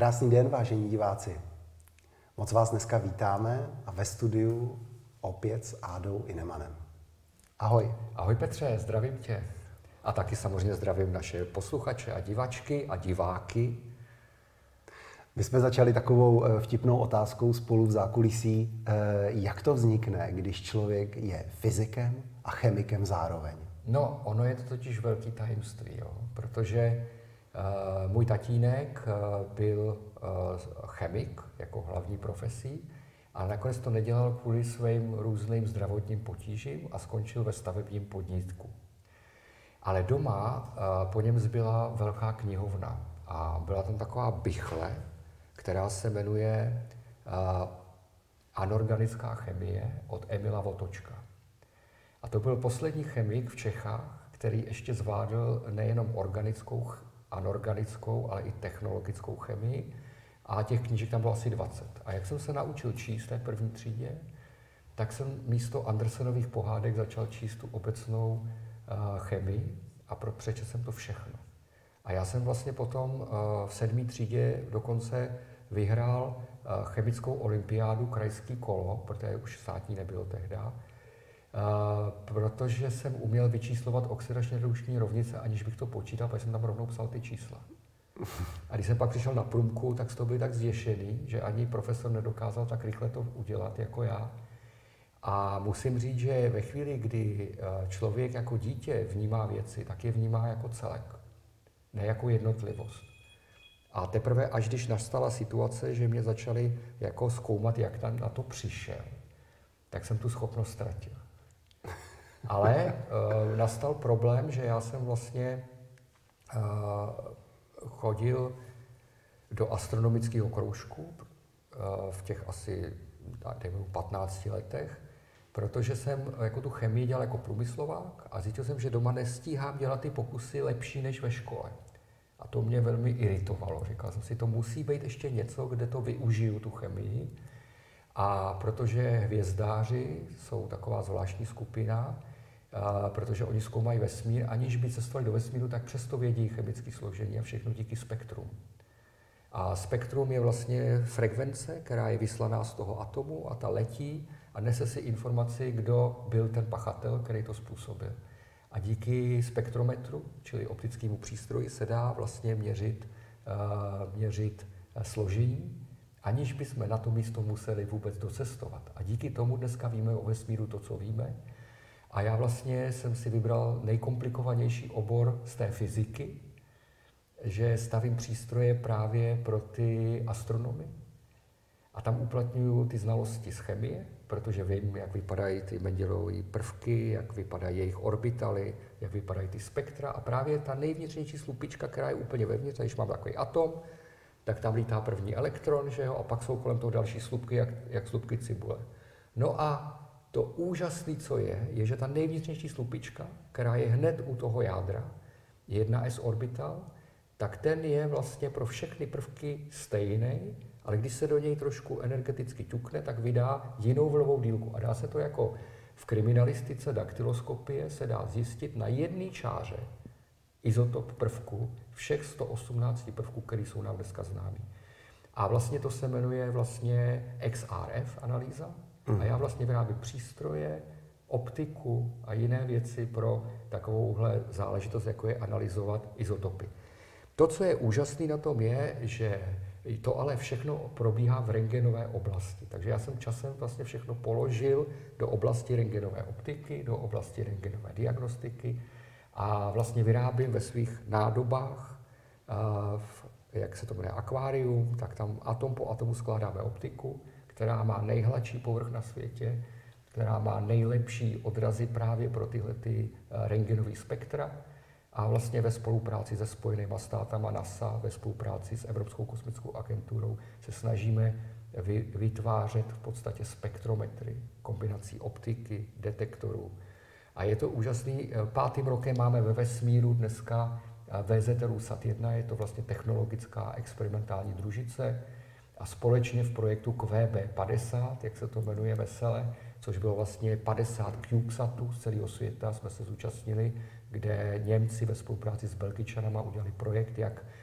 Krásný den, vážení diváci. Moc vás dneska vítáme a ve studiu opět s Ádou Inemanem. Ahoj. Ahoj Petře, zdravím tě. A taky samozřejmě zdravím naše posluchače a divačky a diváky. My jsme začali takovou vtipnou otázkou spolu v zákulisí. Jak to vznikne, když člověk je fyzikem a chemikem zároveň? No, ono je to totiž velký tajemství, jo? Protože můj tatínek byl chemik jako hlavní profesí, ale nakonec to nedělal kvůli svým různým zdravotním potížím a skončil ve stavebním podniku. Ale doma po něm zbyla velká knihovna a byla tam taková bichle, která se jmenuje Anorganická chemie od Emila Votočka. A to byl poslední chemik v Čechách, který ještě zvládl nejenom organickou, anorganickou, ale i technologickou chemii. A těch knížek tam bylo asi 20. A jak jsem se naučil číst v té první třídě, tak jsem místo Andersenových pohádek začal číst tu obecnou chemii a přečetl jsem to všechno. A já jsem vlastně potom v 7. třídě dokonce vyhrál chemickou olympiádu krajský kolo, protože už státní nebylo tehda, protože jsem uměl vyčíslovat oxidačně redukční rovnice, aniž bych to počítal, protože jsem tam rovnou psal ty čísla. A když jsem pak přišel na průmku, tak z toho byl tak zděšený, že ani profesor nedokázal tak rychle to udělat jako já. A musím říct, že ve chvíli, kdy člověk jako dítě vnímá věci, tak je vnímá jako celek, ne jako jednotlivost. A teprve až když nastala situace, že mě začali jako zkoumat, jak tam na to přišel, tak jsem tu schopnost ztratil. Ale nastal problém, že já jsem vlastně chodil do astronomického kroužku v těch asi 15 letech, protože jsem jako tu chemii dělal jako průmyslovák a zjistil jsem, že doma nestíhám dělat ty pokusy lepší než ve škole. A to mě velmi iritovalo. Říkal jsem si, to musí být ještě něco, kde to využiju, tu chemii. A protože hvězdáři jsou taková zvláštní skupina, protože oni zkoumají vesmír, aniž by cestovali do vesmíru, tak přesto vědí chemické složení a všechno díky spektrum. A spektrum je vlastně frekvence, která je vyslaná z toho atomu a ta letí a nese si informaci, kdo byl ten pachatel, který to způsobil. A díky spektrometru, čili optickému přístroji, se dá vlastně měřit složení, aniž bychom na to místo museli vůbec docestovat. A díky tomu dneska víme o vesmíru to, co víme. A já vlastně jsem si vybral nejkomplikovanější obor z té fyziky, že stavím přístroje právě pro ty astronomy. A tam uplatňuju ty znalosti z chemie, protože vím, jak vypadají ty Mendelové prvky, jak vypadají jejich orbitaly, jak vypadají ty spektra. A právě ta nejvnitřnější slupička, která je úplně vevnitř, když mám takový atom, tak tam lítá první elektron, že jo, a pak jsou kolem toho další slupky, jak slupky cibule. No a to úžasné, co je, že ta nejvnitřnější slupička, která je hned u toho jádra, 1s orbital, tak ten je vlastně pro všechny prvky stejný, ale když se do něj trošku energeticky ťukne, tak vydá jinou vlnovou délku. A dá se to jako v kriminalistice daktyloskopie se dá zjistit na jedné čáře izotop prvku všech 118 prvků, které jsou nám dneska známý. A vlastně to se jmenuje vlastně XRF analýza. A já vlastně vyrábím přístroje, optiku a jiné věci pro takovouhle záležitost, jako je analyzovat izotopy. To, co je úžasné na tom je, že to ale všechno probíhá v rentgenové oblasti. Takže já jsem časem vlastně všechno položil do oblasti rentgenové optiky, do oblasti rentgenové diagnostiky a vlastně vyrábím ve svých nádobách, jak se to jmenuje, akvárium, tak tam atom po atomu skládáme optiku, která má nejhladší povrch na světě, která má nejlepší odrazy právě pro tyhle rentgenové spektra. A vlastně ve spolupráci se Spojenými státama NASA, ve spolupráci s Evropskou kosmickou agenturou se snažíme vytvářet v podstatě spektrometry, kombinací optiky, detektorů. A je to úžasný. 5. rokem máme ve vesmíru dneska VZR SAT-1, je to vlastně technologická experimentální družice. A společně v projektu QB50, jak se to jmenuje vesele, což bylo vlastně 50 CubeSatů z celého světa, jsme se zúčastnili, kde Němci ve spolupráci s Belgičanama udělali projekt, jak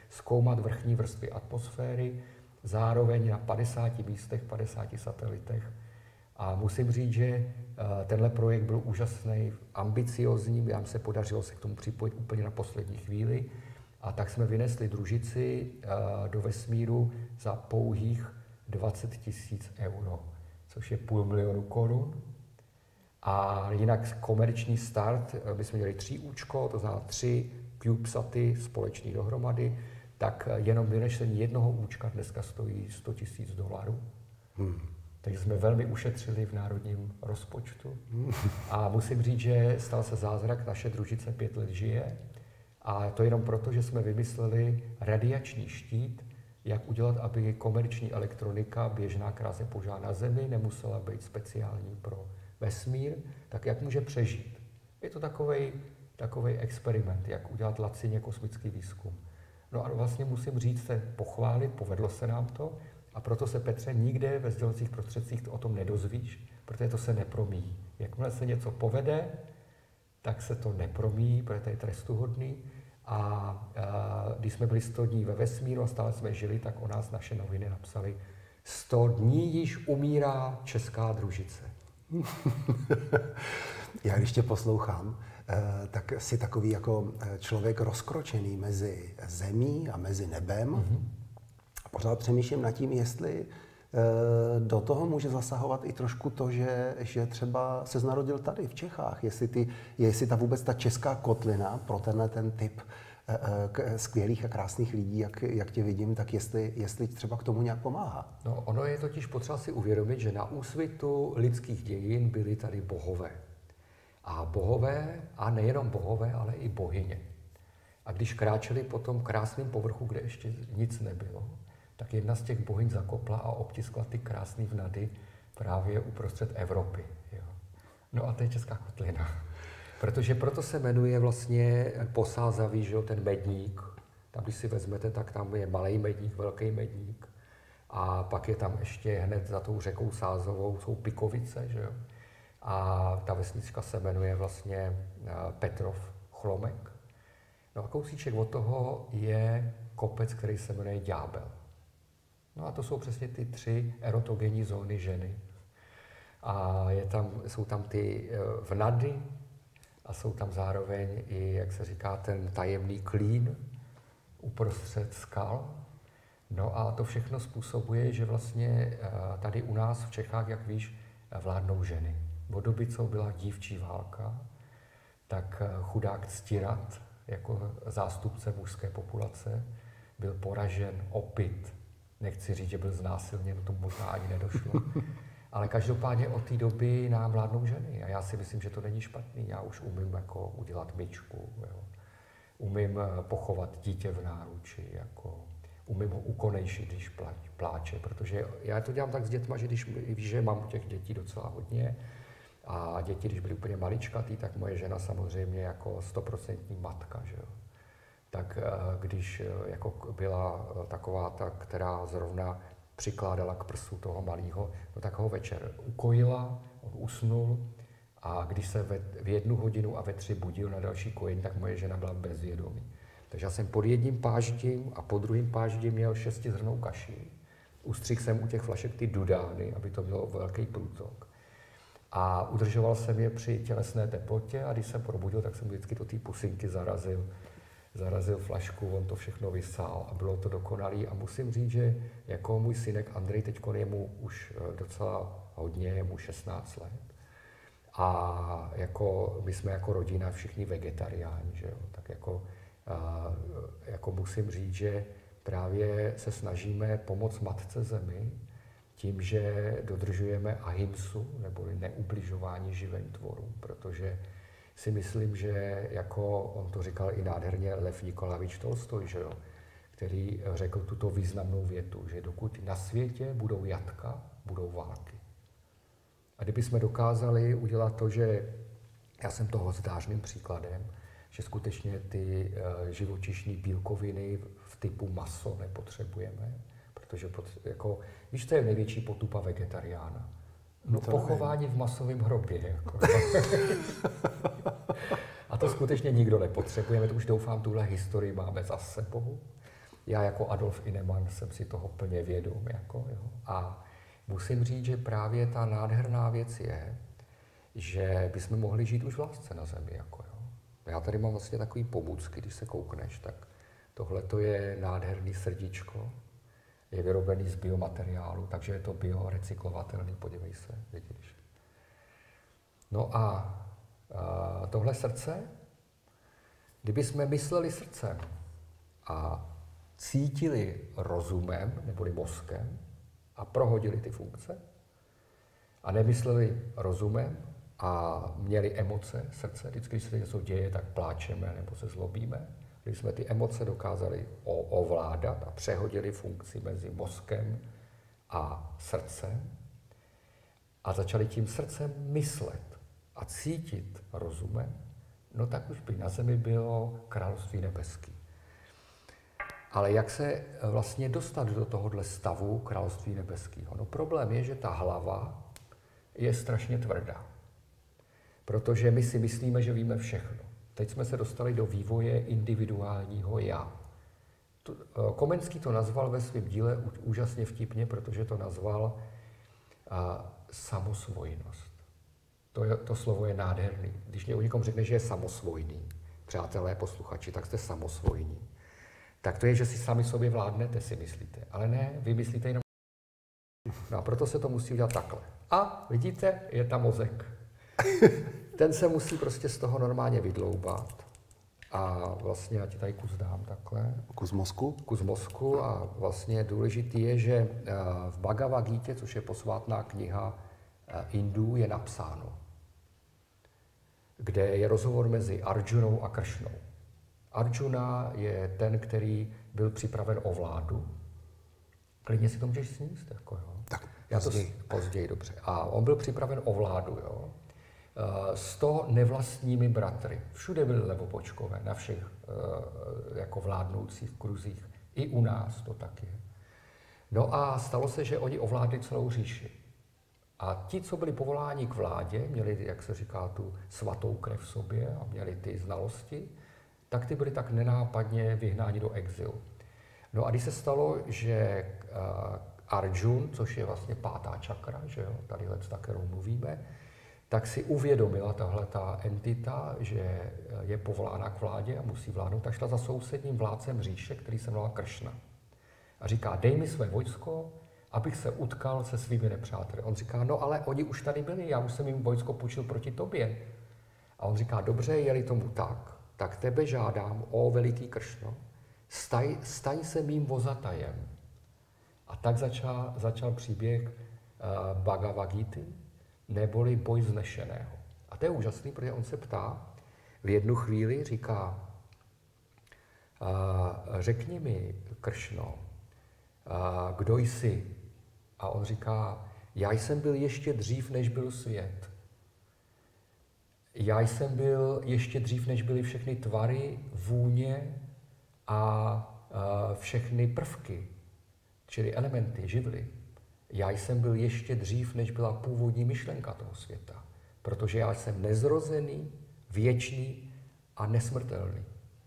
zkoumat vrchní vrstvy atmosféry, zároveň na 50 místech, 50 satelitech. A musím říct, že tenhle projekt byl úžasný, ambiciózní, nám se podařilo se k tomu připojit úplně na poslední chvíli. A tak jsme vynesli družici do vesmíru za pouhých 20 000 euro, což je 500 000 korun. A jinak komerční start, my jsme měli 3 účko, to znamená 3 CubeSaty společný dohromady, tak jenom vynesení jednoho účka dneska stojí $100 000. Takže jsme velmi ušetřili v národním rozpočtu. A musím říct, že stal se zázrak, naše družice 5 let žije. A to jenom proto, že jsme vymysleli radiační štít, jak udělat, aby komerční elektronika, běžná, která se používá na Zemi, nemusela být speciální pro vesmír, tak jak může přežít. Je to takovej experiment, jak udělat lacině kosmický výzkum. No a vlastně musím říct, se pochválit, povedlo se nám to, a proto se, Petře, nikde ve sdělovacích prostředcích o tom nedozvíš, protože to se nepromíjí. Jakmile se něco povede, tak se to nepromíjí, protože to je trestuhodný. A když jsme byli 100 dní ve vesmíru a stále jsme žili, tak o nás naše noviny napsali 100 dní již umírá česká družice. Já když tě poslouchám, tak jsi takový jako člověk rozkročený mezi zemí a mezi nebem. A pořád přemýšlím nad tím, jestli do toho může zasahovat i trošku to, že třeba se narodil tady v Čechách. Jestli vůbec ta česká kotlina pro ten typ skvělých a krásných lidí, jak tě vidím, tak jestli třeba k tomu nějak pomáhá. No, ono je totiž potřeba si uvědomit, že na úsvitu lidských dějin byli tady bohové. A bohové, a nejenom bohové, ale i bohyně. A když kráčeli po tom krásném povrchu, kde ještě nic nebylo, tak jedna z těch bohyň zakopla a obtiskla ty krásné vnady právě uprostřed Evropy. Jo. No a to je česká kotlina. Protože proto se jmenuje vlastně Posázavý, že jo, ten medník. Tam, když si vezmete, tak tam je malý medník, velký medník. A pak je tam ještě hned za tou řekou Sázovou, jsou Pikovice, že jo. A ta vesnička se jmenuje vlastně Petrov Chlomek. No a kousíček od toho je kopec, který se jmenuje Ďábel. No a to jsou přesně ty 3 erotogenní zóny ženy. A jsou tam ty vnady a jsou tam zároveň i, jak se říká, ten tajemný klín uprostřed skal. No a to všechno způsobuje, že vlastně tady u nás v Čechách, jak víš, vládnou ženy. Od doby, co byla dívčí válka, tak chudák Ctirat, jako zástupce mužské populace, byl poražen, opyt. Nechci říct, že byl znásilněn, to možná ani nedošlo. Ale každopádně od té doby nám vládnou ženy. A já si myslím, že to není špatný. Já už umím jako udělat myčku, jo. Umím pochovat dítě v náruči, jako umím ho ukonejšit, když pláče. Protože já to dělám tak s dětma, že když víš, že mám těch dětí docela hodně, a děti, když byly úplně maličkatý, tak moje žena samozřejmě jako 100% matka, že jo. Tak když jako byla taková ta, která zrovna přikládala k prsu toho malého, no tak ho večer ukojila, on usnul a když se v 1 hodinu a ve 3 budil na další kojení, tak moje žena byla bezvědomí. Takže já jsem pod jedním páždím a pod druhým páždím měl 6zrnnou kaši. Ustřihl jsem u těch flašek ty dudány, aby to bylo velký průtok. A udržoval jsem je při tělesné teplotě a když se probudil, tak jsem vždycky do té pusinky zarazil flašku, on to všechno vysál a bylo to dokonalý. A musím říct, že jako můj synek Andrej, teďko je mu už docela hodně, je mu 16 let. A jako my jsme jako rodina všichni vegetariáni, že jo? Tak jako musím říct, že právě se snažíme pomoct Matce Zemi tím, že dodržujeme ahimsu, neboli neubližování živým tvorům, protože si myslím, že jako on to říkal i nádherně Lev Nikolajevič Tolstoj, že jo, který řekl tuto významnou větu, že dokud na světě budou jatka, budou války. A kdybychom dokázali udělat to, že já jsem toho zdářným příkladem, že skutečně ty živočišní bílkoviny v typu maso nepotřebujeme, protože jako, víš, to je největší potupa vegetariána. No pochování v masovém hrobě. Jako. A to skutečně nikdo nepotřebujeme, to už doufám, tuhle historii máme za sebou. Já jako Adolf Inemann jsem si toho plně vědom. Jako, jo. A musím říct, že právě ta nádherná věc je, že bychom mohli žít už v lásce na zemi. Jako, jo. Já tady mám vlastně takový pomůcky, když se koukneš, tak tohle to je nádherný srdíčko, je vyrobený z biomateriálu, takže je to biorecyklovatelný, podívej se, vidíš. No a tohle srdce, kdyby jsme mysleli srdcem a cítili rozumem, neboli mozkem, a prohodili ty funkce, a nemysleli rozumem a měli emoce, srdce, vždycky, když se něco děje, tak pláčeme nebo se zlobíme. Když jsme ty emoce dokázali ovládat a přehodili funkci mezi mozkem a srdcem a začali tím srdcem myslet a cítit rozumem, no tak už by na zemi bylo království nebeský. Ale jak se vlastně dostat do tohohle stavu království nebeského? No problém je, že ta hlava je strašně tvrdá. Protože my si myslíme, že víme všechno. Teď jsme se dostali do vývoje individuálního já. Komenský to nazval ve svém díle úžasně vtipně, protože to nazval samosvojnost. To slovo je nádherný. Když mě o někom řekne, že je samosvojný, přátelé, posluchači, tak jste samosvojní. Tak to je, že si sami sobě vládnete, si myslíte. Ale ne, vy myslíte jenom. No a proto se to musí udělat takhle. A vidíte, je tam mozek. Ten se musí prostě z toho normálně vydloubat. A vlastně já ti tady kus dám takhle. Kus mozku? Kus mozku a vlastně důležitý je, že v Bhagavad Gítě, což je posvátná kniha Indů, je napsáno, kde je rozhovor mezi Arjunou a Kršnou. Arjuna je ten, který byl připraven o vládu. Klidně si to můžeš sníst, jako jo. Tak, později, dobře. A on byl připraven o vládu, jo. 100 nevlastními bratry. Všude byli levopočkové, na všech jako vládnoucích kruzích. I u nás to tak je. No a stalo se, že oni ovládli celou říši. A ti, co byli povoláni k vládě, měli, jak se říká, tu svatou krev v sobě a měli ty znalosti, tak ty byli tak nenápadně vyhnáni do exilu. No a když se stalo, že Arjun, což je vlastně 5. čakra, že jo, tadyhle ta, kterou mluvíme, tak si uvědomila tahleta entita, že je povolána k vládě a musí vládnout, tak šla za sousedním vládcem říše, který se jmenoval Kršna. A říká, dej mi své vojsko, abych se utkal se svými nepřáteli. On říká, no ale oni už tady byli, já už jsem jim vojsko půjčil proti tobě. A on říká, dobře, je-li tomu tak tebe žádám, o veliký Kršno, staň se mým vozatajem. A tak začal příběh Bhagavad Gity, neboli boj vznešeného. A to je úžasný, protože on se ptá, v jednu chvíli říká, řekni mi, Kršno, kdo jsi? A on říká, já jsem byl ještě dřív, než byl svět. Já jsem byl ještě dřív, než byly všechny tvary, vůně a všechny prvky, čili elementy, živly. Já jsem byl ještě dřív, než byla původní myšlenka toho světa, protože já jsem nezrozený, věčný a nesmrtelný.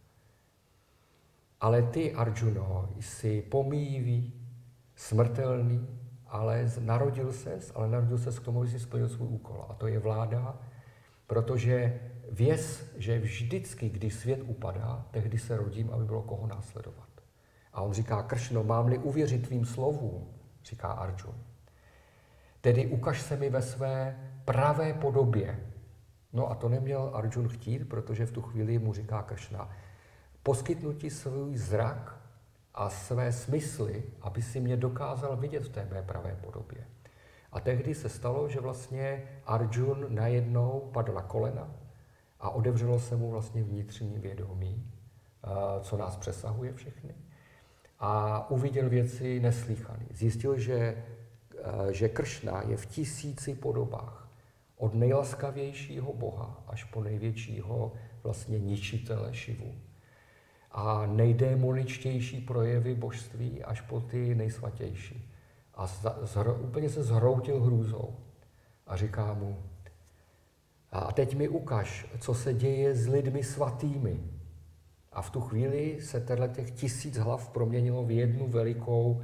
Ale ty, Arjuno, jsi pomíjivý, smrtelný, ale narodil ses k tomu, aby si splnil svůj úkol. A to je vláda, protože věz, že vždycky, když svět upadá, tehdy se rodím, aby bylo koho následovat. A on říká, Kršno, mám-li uvěřit tvým slovům, říká Arjun, tedy ukaž se mi ve své pravé podobě. No a to neměl Arjun chtít, protože v tu chvíli mu říká Kršna, poskytnu ti svůj zrak a své smysly, aby si mě dokázal vidět v té mé pravé podobě. A tehdy se stalo, že vlastně Arjun najednou padl na kolena a otevřelo se mu vlastně vnitřní vědomí, co nás přesahuje všechny. A uviděl věci neslýchané. Zjistil, že Kršna je v 1000 podobách. Od nejlaskavějšího boha až po největšího vlastně ničitele Šivu. A nejdémoničtější projevy božství až po ty nejsvatější. A úplně se zhroutil hrůzou. A říká mu, a teď mi ukaž, co se děje s lidmi svatými. A v tu chvíli se těch 1000 hlav proměnilo v jednu velikou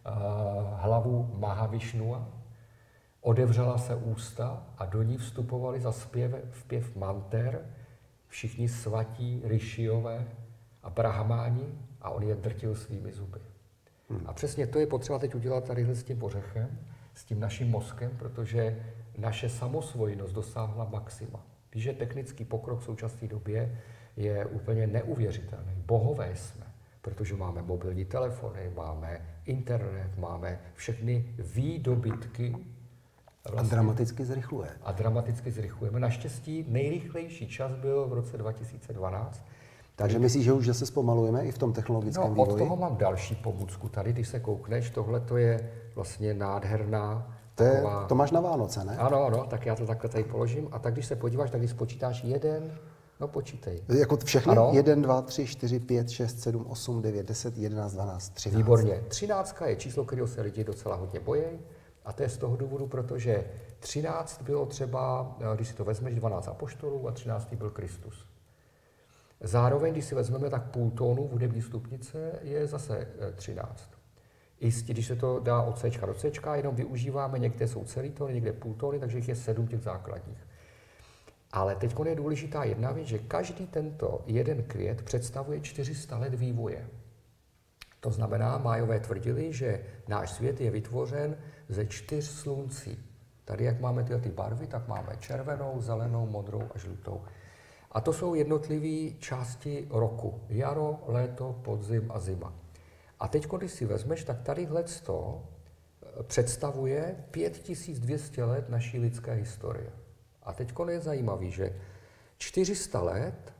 hlavu Mahavišnua. Odevřela se ústa a do ní vstupovali za zpěv manter všichni svatí, rišiové a brahmáni a on je drtil svými zuby. A přesně to je potřeba teď udělat tady s tím ořechem, s tím naším mozkem, protože naše samosvojnost dosáhla maxima. Víš, že technický pokrok v současné době je úplně neuvěřitelný. Bohové jsme, protože máme mobilní telefony, máme internet, máme všechny výdobytky. A dramaticky zrychluje. A dramaticky zrychlujeme. Naštěstí nejrychlejší čas byl v roce 2012. Takže myslíš, že už zase zpomalujeme i v tom technologickém vývoji? Od toho mám další pomůcku. Tady, když se koukneš, tohle to je vlastně nádherná. To máš na Vánoce, ne? Ano, tak já to takhle tady položím. A tak, když se podíváš, tak když spočítáš jeden, počítej. Jako všechny? Ano. 1, 2, 3, 4, 5, 6, 7, 8, 9, 10, 11, 12, 13. Výborně. 13 je číslo, kterého se lidi docela hodně bojí. A to je z toho důvodu, protože 13 bylo třeba, když si to vezmeš, 12 apoštolů a 13 byl Kristus. Zároveň, když si vezmeme, tak půl tónu v hudební stupnice je zase 13. Jistě, když se to dá od C do C, jenom využíváme, někde jsou celý tóny, někde půl tóny, takže jich je 7 těch základních. Ale teď je důležitá jedna věc, že každý tento jeden květ představuje 400 let vývoje. To znamená, Májové tvrdili, že náš svět je vytvořen ze 4 sluncí. Tady, jak máme tyhle barvy, tak máme červenou, zelenou, modrou a žlutou. A to jsou jednotlivé části roku. Jaro, léto, podzim a zima. A teď, když si vezmeš, tak tadyhle to představuje 5200 let naší lidské historie. A teď je zajímavý, že 400 let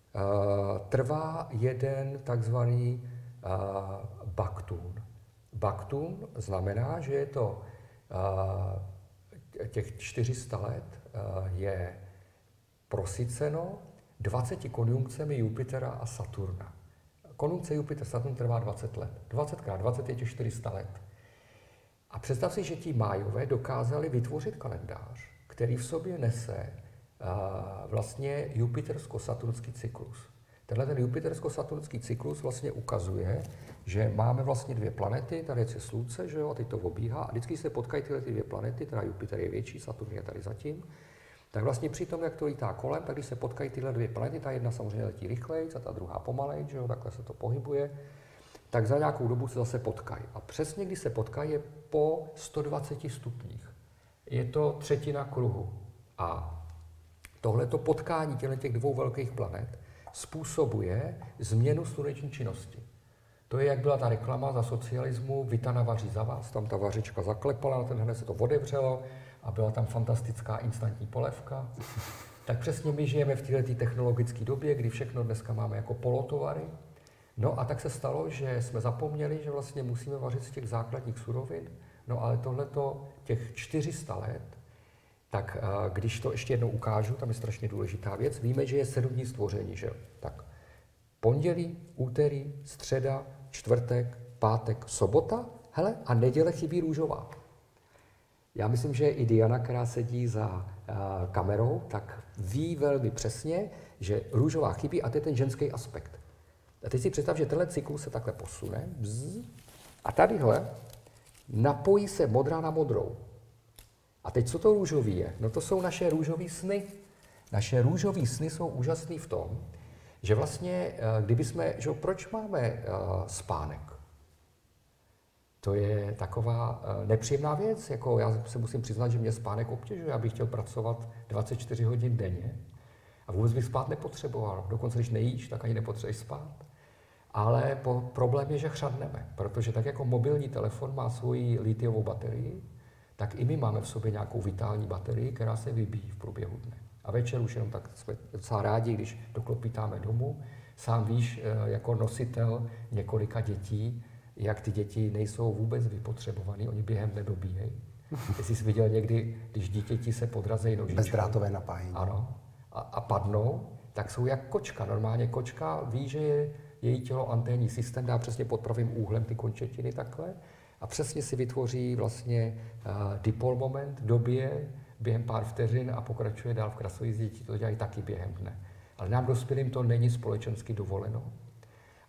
trvá jeden takzvaný baktun. Baktun znamená, že je to těch 400 let je prosyceno 20 konjunkcemi Jupitera a Saturna. Konjunkce Jupiter-Saturn trvá 20 let. 20 x 20 je těch 400 let. A představ si, že ti Májové dokázali vytvořit kalendář, který v sobě nese vlastně jupitersko-saturnský cyklus. Tenhle ten jupitersko-saturnský cyklus vlastně ukazuje, že máme vlastně 2 planety, tady je Slunce, že jo, a teď to obíhá, a vždycky se potkají tyhle 2 planety, teda Jupiter je větší, Saturn je tady zatím, tak vlastně při tom, jak to lítá kolem, tak když se potkají tyhle 2 planety, ta jedna samozřejmě letí rychleji, a ta druhá pomalej, že jo, takhle se to pohybuje, tak za nějakou dobu se zase potkají. A přesně když se potkají, je po 120 stupních. Je to třetina kruhu. A tohleto potkání těch 2 velkých planet způsobuje změnu sluneční činnosti. To je, jak byla ta reklama za socialismu, Vitana vaří za vás, tam ta vařička zaklepala, na ten hned se to otevřelo a byla tam fantastická instantní polévka. Tak přesně my žijeme v této technologické době, kdy všechno dneska máme jako polotovary. No a tak se stalo, že jsme zapomněli, že vlastně musíme vařit z těch základních surovin. No ale tohleto, těch 400 let, tak když to ještě jednou ukážu, tam je strašně důležitá věc, víme, že je 7 dní stvoření, že jo? Tak pondělí, úterý, středa, čtvrtek, pátek, sobota, hele, a neděle chybí růžová. Já myslím, že i Diana, která sedí za kamerou, tak ví velmi přesně, že růžová chybí a to je ten ženský aspekt. A teď si představ, že tenhle cyklus se takhle posune a tadyhle napojí se modrá na modrou. A teď co to růžový je? No to jsou naše růžové sny. Naše růžové sny jsou úžasné v tom, že vlastně, proč máme spánek? To je taková nepříjemná věc, jako já se musím přiznat, že mě spánek obtěžuje, já bych chtěl pracovat 24 hodin denně a vůbec bych spát nepotřeboval. Dokonce, když nejíš, tak ani nepotřebuješ spát. Ale problém je, že chřadneme, protože tak jako mobilní telefon má svoji litiovou baterii, tak i my máme v sobě nějakou vitální baterii, která se vybíjí v průběhu dne. A večer už jenom tak jsme docela rádi, když doklopítáme domů. Sám víš, jako nositel několika dětí, jak ty děti nejsou vůbec vypotřebovaný, oni během nedobíjejí. Jestli jsi viděl někdy, když dítěti se podrazejí nožičkou. Bezdrátové napájení. Ano. A padnou, tak jsou jak kočka. Normálně kočka ví, že je její tělo anténní systém, dá přesně pod pravým úhlem ty končetiny takhle a přesně si vytvoří vlastně dipol moment, dobije během pár vteřin a pokračuje dál v krasojízdě. Děti to dělají taky během dne. Ale nám dospělým to není společensky dovoleno.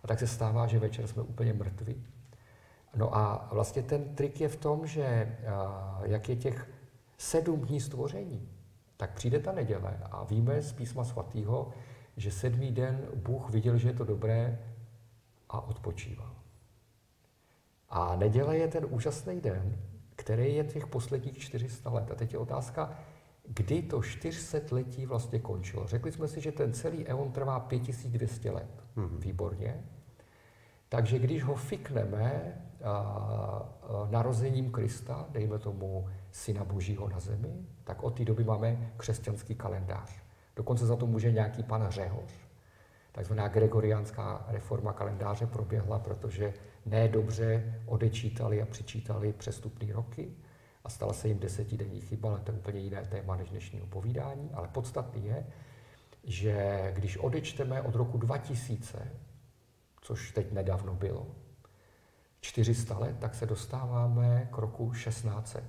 A tak se stává, že večer jsme úplně mrtví. No a vlastně ten trik je v tom, že jak je těch 7 dní stvoření, tak přijde ta neděle a víme z Písma svatého, že 7. den Bůh viděl, že je to dobré a odpočíval. A neděle je ten úžasný den, který je těch posledních 400 let. A teď je otázka, kdy to 400letí vlastně končilo. Řekli jsme si, že ten celý eon trvá 5200 let. Výborně. Takže když ho fikneme narozením Krista, dejme tomu Syna Božího na zemi, tak od té doby máme křesťanský kalendář. Dokonce za to může nějaký pan Řehoř. Takzvaná gregoriánská reforma kalendáře proběhla, protože nedobře odečítali a přičítali přestupné roky a stala se jim 10denní chyba, ale to je úplně jiné téma než dnešního povídání. Ale podstatný je, že když odečteme od roku 2000, což teď nedávno bylo, 400 let, tak se dostáváme k roku 1600.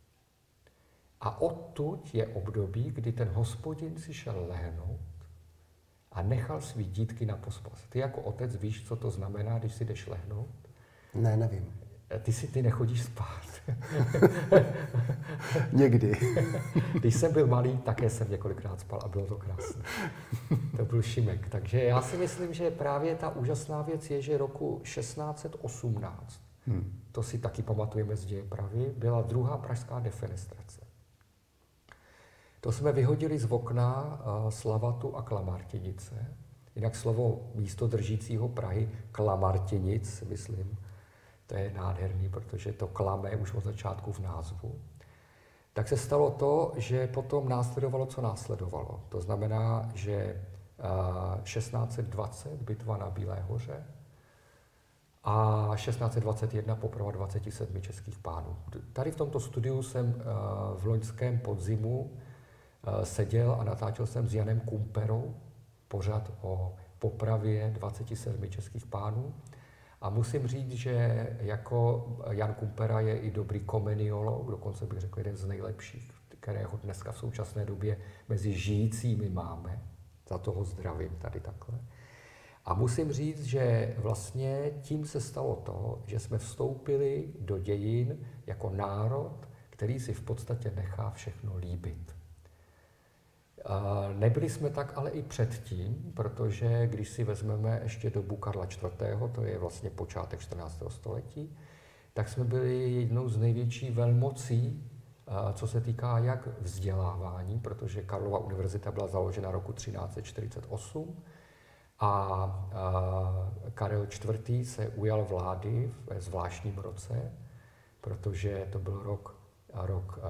A odtud je období, kdy ten Hospodin si šel lehnout a nechal svý dítky na pospas. Ty jako otec víš, co to znamená, když si jdeš lehnout? Ne, nevím. Ty nechodíš spát. Někdy. Když jsem byl malý, také jsem několikrát spal a bylo to krásné. To byl Šimek. Takže já si myslím, že právě ta úžasná věc je, že roku 1618, to si taky pamatujeme z dějepravy, byla druhá pražská defenestrace. To jsme vyhodili z okna Slavatu a Klamartěnice. Jinak slovo místo držícího Prahy, Klamartěnic, myslím, to je nádherný, protože to klame už od začátku v názvu. Tak se stalo to, že potom následovalo, co následovalo. To znamená, že 1620 bitva na Bílé hoře a 1621 poprava 27 českých pánů. Tady v tomto studiu jsem v loňském podzimu seděl a natáčel jsem s Janem Kumperou pořad o popravě 27 českých pánů. A musím říct, že jako Jan Kumpera je i dobrý komeniolog, dokonce bych řekl jeden z nejlepších, kterého dneska v současné době mezi žijícími máme. Za toho zdravím tady takhle. A musím říct, že vlastně tím se stalo to, že jsme vstoupili do dějin jako národ, který si v podstatě nechá všechno líbit. Nebyli jsme tak ale i předtím, protože když si vezmeme ještě dobu Karla IV., to je vlastně počátek 14. století, tak jsme byli jednou z největší velmocí, co se týká jak vzdělávání, protože Karlova univerzita byla založena roku 1348 a Karel IV. Se ujal vlády ve zvláštním roce, protože to byl rok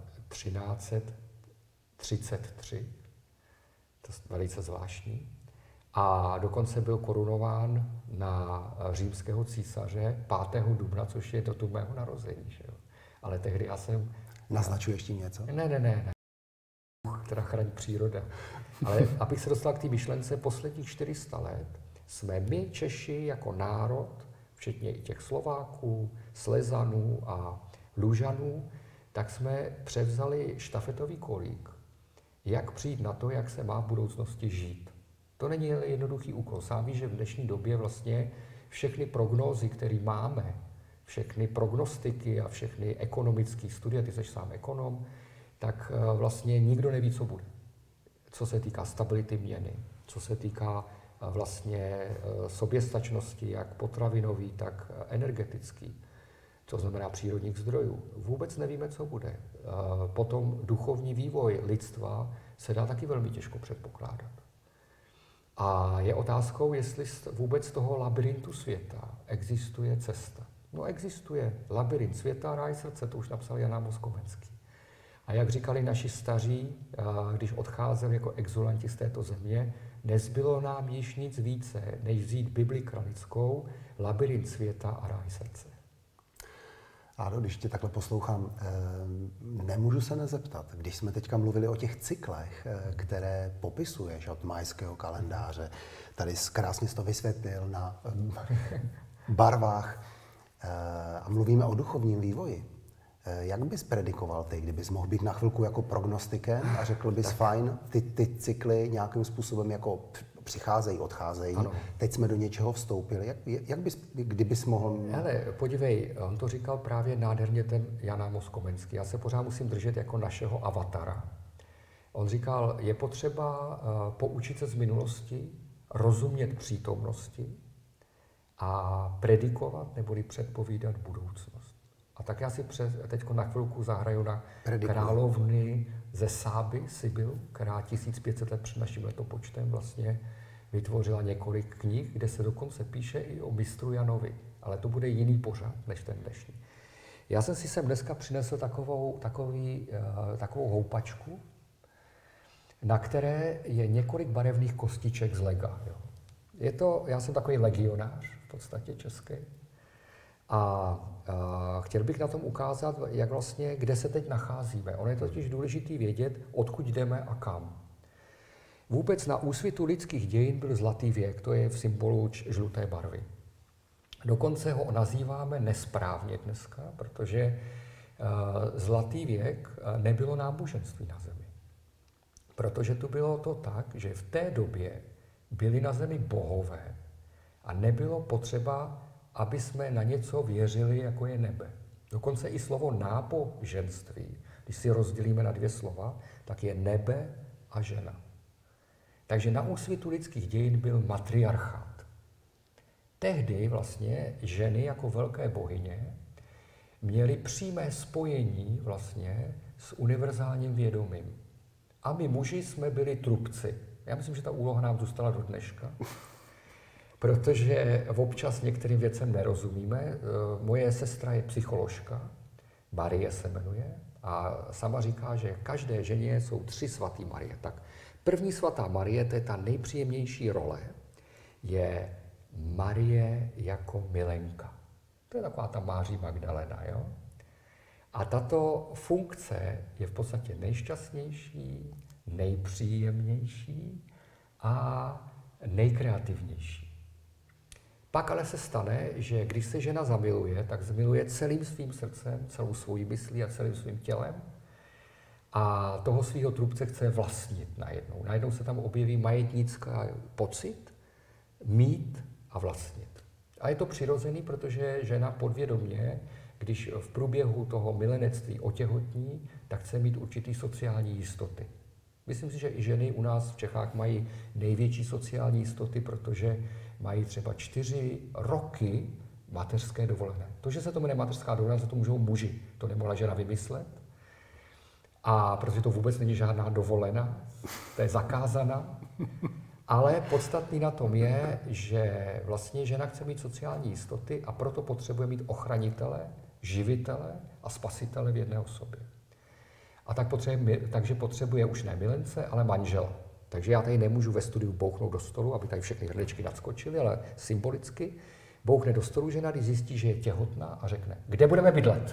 1333, to je velice zvláštní, a dokonce byl korunován na římského císaře 5. dubna, což je datum mého narození. Že jo? Ale tehdy já jsem... Naznačuješ tím něco? Ne. Která chrání příroda. Ale abych se dostal k té myšlence, posledních 400 let jsme my Češi jako národ, včetně i těch Slováků, Slezanů a Lužanů, tak jsme převzali štafetový kolík, jak přijít na to, jak se má v budoucnosti žít. To není jednoduchý úkol. Sám víš, že v dnešní době vlastně všechny prognózy, které máme, všechny prognostiky a všechny ekonomické studie, ty jsi sám ekonom, tak vlastně nikdo neví, co bude. Co se týká stability měny, co se týká vlastně soběstačnosti, jak potravinový, tak energetický, co znamená přírodních zdrojů. Vůbec nevíme, co bude. Potom duchovní vývoj lidstva se dá taky velmi těžko předpokládat. A je otázkou, jestli vůbec z toho labirintu světa existuje cesta. No existuje labirint světa, ráj srdce, to už napsal Jan Amos Komenský. A jak říkali naši staří, když odcházeli jako exulanti z této země, nezbylo nám již nic více, než vzít Bibli kralickou, labirint světa a ráj srdce. Ano, když tě takhle poslouchám, nemůžu se nezeptat. Když jsme teďka mluvili o těch cyklech, které popisuješ od majského kalendáře, tady krásně jsi to vysvětlil na barvách a mluvíme o duchovním vývoji. Jak bys predikoval ty, kdybys mohl být na chvilku jako prognostikem a řekl bys fajn, ty cykly nějakým způsobem jako přicházejí, odcházejí. Ano. Teď jsme do něčeho vstoupili. Kdybys mohl... Hele, podívej, on to říkal právě nádherně ten Jan Amos Komenský. Já se pořád musím držet jako našeho avatara. On říkal, je potřeba poučit se z minulosti, rozumět přítomnosti a predikovat neboli předpovídat budoucnost. A tak já si teď na chvilku zahraju na královny ze Sáby, Sibyl, která 1500 let před naším letopočtem vlastně vytvořila několik knih, kde se dokonce píše i o mistru Janovi. Ale to bude jiný pořad než ten dnešní. Já jsem si sem dneska přinesl takovou houpačku, na které je několik barevných kostiček z lega. Jo. Já jsem takový legionář v podstatě český. A chtěl bych na tom ukázat, jak vlastně, kde se teď nacházíme. Ono je totiž důležité vědět, odkud jdeme a kam. Vůbec na úsvitu lidských dějin byl zlatý věk, to je v symbolu žluté barvy. Dokonce ho nazýváme nesprávně dneska, protože zlatý věk nebylo náboženství na zemi. Protože tu bylo to tak, že v té době byli na zemi bohové a nebylo potřeba, aby jsme na něco věřili, jako je nebe. Dokonce i slovo náboženství, když si rozdělíme na dvě slova, tak je nebe a žena. Takže na úsvitu lidských dějin byl matriarchát. Tehdy vlastně ženy jako velké bohyně měly přímé spojení vlastně s univerzálním vědomím. A my muži jsme byli trubci. Já myslím, že ta úloha nám zůstala do dneška. Protože občas některým věcem nerozumíme. Moje sestra je psycholožka, Marie se jmenuje, a sama říká, že každé ženě jsou 3 svatý Marie. Tak první svatá Marie, to je ta nejpříjemnější role, je Marie jako milenka. To je taková ta Máří Magdalena, jo? A tato funkce je v podstatě nejšťastnější, nejpříjemnější a nejkreativnější. Pak ale se stane, že když se žena zamiluje, tak zamiluje celým svým srdcem, celou svojí myslí a celým svým tělem a toho svého trubce chce vlastnit najednou. Najednou se tam objeví majetnický pocit, mít a vlastnit. A je to přirozený, protože žena podvědomě, když v průběhu toho milenectví otěhotní, tak chce mít určitý sociální jistoty. Myslím si, že i ženy u nás v Čechách mají největší sociální jistoty, protože mají třeba 4 roky mateřské dovolené. To, že se to jmenuje mateřská dovolená, za to můžou muži. To nemohla žena vymyslet. A protože to vůbec není žádná dovolená, to je zakázaná. Ale podstatný na tom je, že vlastně žena chce mít sociální jistoty a proto potřebuje mít ochranitele, živitele a spasitele v jedné osobě. A takže potřebuje už ne milence, ale manžela. Takže já tady nemůžu ve studiu bouchnout do stolu, aby tady všechny hrdličky nadskočily, ale symbolicky bouchne do stolu žena, když zjistí, že je těhotná a řekne, kde budeme bydlet?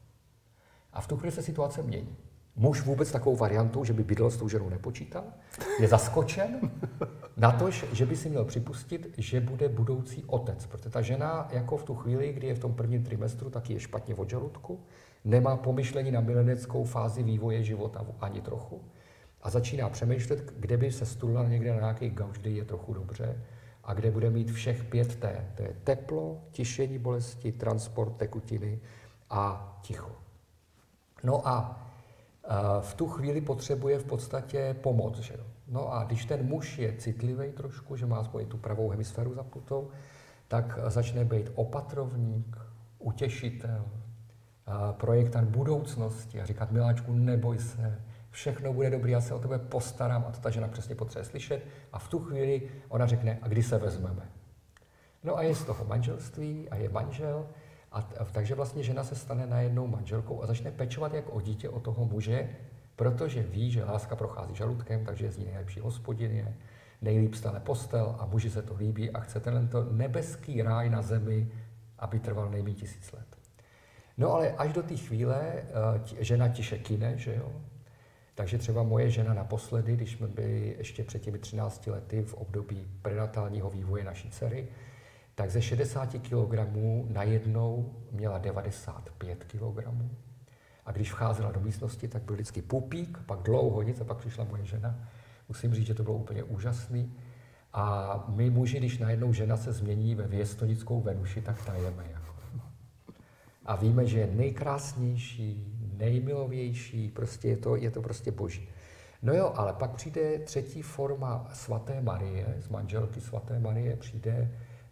A v tu chvíli se situace mění. Muž vůbec takovou variantou, že by bydlel s tou ženou nepočítal, je zaskočen na to, že by si měl připustit, že bude budoucí otec. Protože ta žena jako v tu chvíli, kdy je v tom prvním trimestru, taky je špatně od žaludku, nemá pomyšlení na mileneckou fázi vývoje života ani trochu a začíná přemýšlet, kde by se stulila někde na nějaký gauč, kde je trochu dobře a kde bude mít všech 5 T. To je teplo, tišení bolesti, transport tekutiny a ticho. No a v tu chvíli potřebuje v podstatě pomoc. Že jo? No a když ten muž je citlivý trošku, že má aspoň tu pravou hemisféru zapnutou, tak začne být opatrovník, utěšitel, projektant budoucnosti a říkat, miláčku, neboj se, všechno bude dobrý, já se o tebe postarám, a to ta žena přesně potřebuje slyšet. A v tu chvíli ona řekne, a kdy se vezmeme? No a je z toho manželství a je manžel, takže vlastně žena se stane najednou manželkou a začne pečovat jak o dítě o toho muže, protože ví, že láska prochází žaludkem, takže je z ní nejlepší hospodin, nejlíp stane postel a muži se to líbí a chce tento nebeský ráj na zemi, aby trval nejméně 1000 let. No ale až do té chvíle žena tiše kyne, že jo? Takže třeba moje žena naposledy, když jsme byli ještě před těmi 13 lety v období prenatálního vývoje naší dcery, tak ze 60 kg najednou měla 95 kg. A když vcházela do místnosti, tak byl vždycky pupík, pak dlouho nic a pak přišla moje žena. Musím říct, že to bylo úplně úžasný. A my muži, když najednou žena se změní ve věstonickou Venuši, tak tajeme. Jako. A víme, že je nejkrásnější, nejmilovější, prostě je to prostě boží. No jo, ale pak přijde třetí forma svaté Marie, z manželky svaté Marie přijde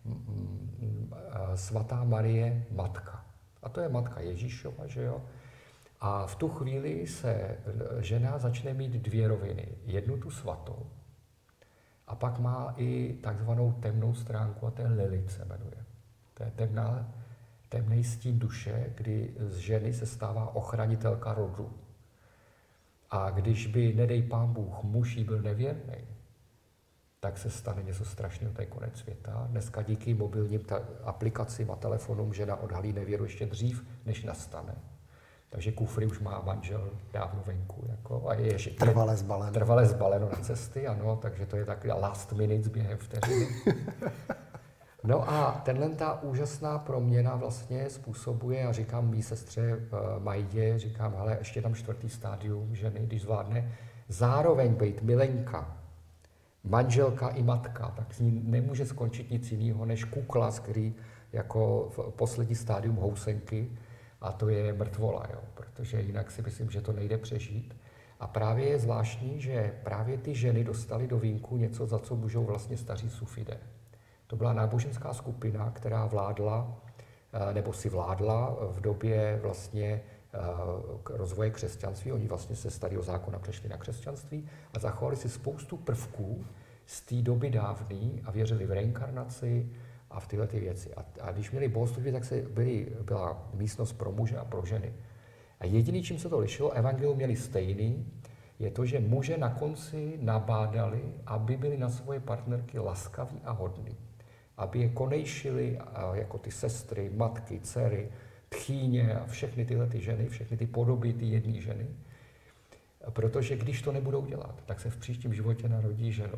svatá Marie matka. A to je matka Ježíšova, že jo? A v tu chvíli se žena začne mít dvě roviny. Jednu tu svatou, a pak má i takzvanou temnou stránku, a to je Lilith se jmenuje. To je temný stín duše, kdy z ženy se stává ochranitelka rodu. A když by, nedej pán Bůh, muž jí byl nevěrný, tak se stane něco strašného, to je konec světa. Dneska díky mobilním aplikacím a telefonům žena odhalí nevěru ještě dřív, než nastane. Takže kufry už má manžel dávno venku. Jako, a je trvale zbaleno na cesty, ano, takže to je takový last minutes během vteřiny. No a ta úžasná proměna vlastně způsobuje, a říkám mý sestře Majdě, říkám, hele, ještě tam 4. stádium ženy, když zvládne zároveň být milenka, manželka i matka, tak z ní nemůže skončit nic jiného než kukla, který jako v poslední stádium housenky, a to je mrtvola, jo, protože jinak si myslím, že to nejde přežít. A právě je zvláštní, že právě ty ženy dostaly do vínku něco, za co můžou vlastně staří sufidé. To byla náboženská skupina, která vládla, nebo si vládla v době vlastně rozvoje křesťanství. Oni vlastně se starého zákona přešli na křesťanství a zachovali si spoustu prvků z té doby dávný a věřili v reinkarnaci a v tyhle ty věci. A když měli bohoslužby, tak byla místnost pro muže a pro ženy. A jediný, čím se to lišilo, evangelium měli stejný, je to, že muže na konci nabádali, aby byli na svoje partnerky laskaví a hodní. Aby je konejšili jako ty sestry, matky, dcery, tchýně a všechny tyhle ty ženy, všechny ty podoby ty jedné ženy. Protože když to nebudou dělat, tak se v příštím životě narodí ženu.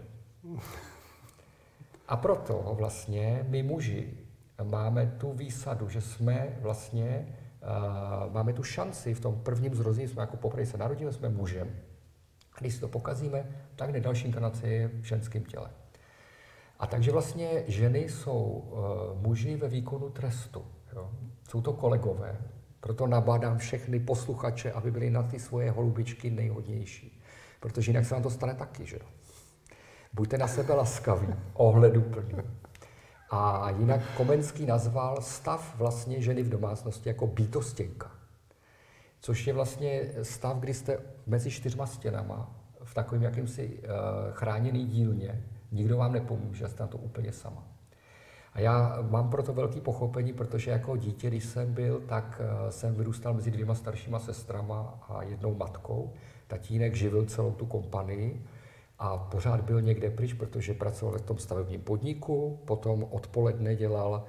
A proto vlastně my muži máme tu výsadu, že jsme vlastně, máme tu šanci v tom prvním zrození, jsme jako poprvé se narodíme, jsme mužem. A když si to pokazíme, tak hned další inkarnace je v ženském těle. A takže vlastně ženy jsou muži ve výkonu trestu. Jo? Jsou to kolegové, proto nabádám všechny posluchače, aby byli na ty svoje holubičky nejhodnější. Protože jinak se vám to stane taky, že jo? Buďte na sebe laskaví, ohleduplní. A jinak Komenský nazval stav vlastně ženy v domácnosti jako bytostěnka. Což je vlastně stav, kdy jste mezi 4 stěnama, v takovém jakýmsi chráněný dílně, nikdo vám nepomůže, jste na to úplně sama. A já mám proto velké pochopení, protože jako dítě, když jsem byl, tak jsem vyrůstal mezi 2 staršíma sestrama a 1 matkou. Tatínek živil celou tu kompanii a pořád byl někde pryč, protože pracoval v tom stavebním podniku, potom odpoledne dělal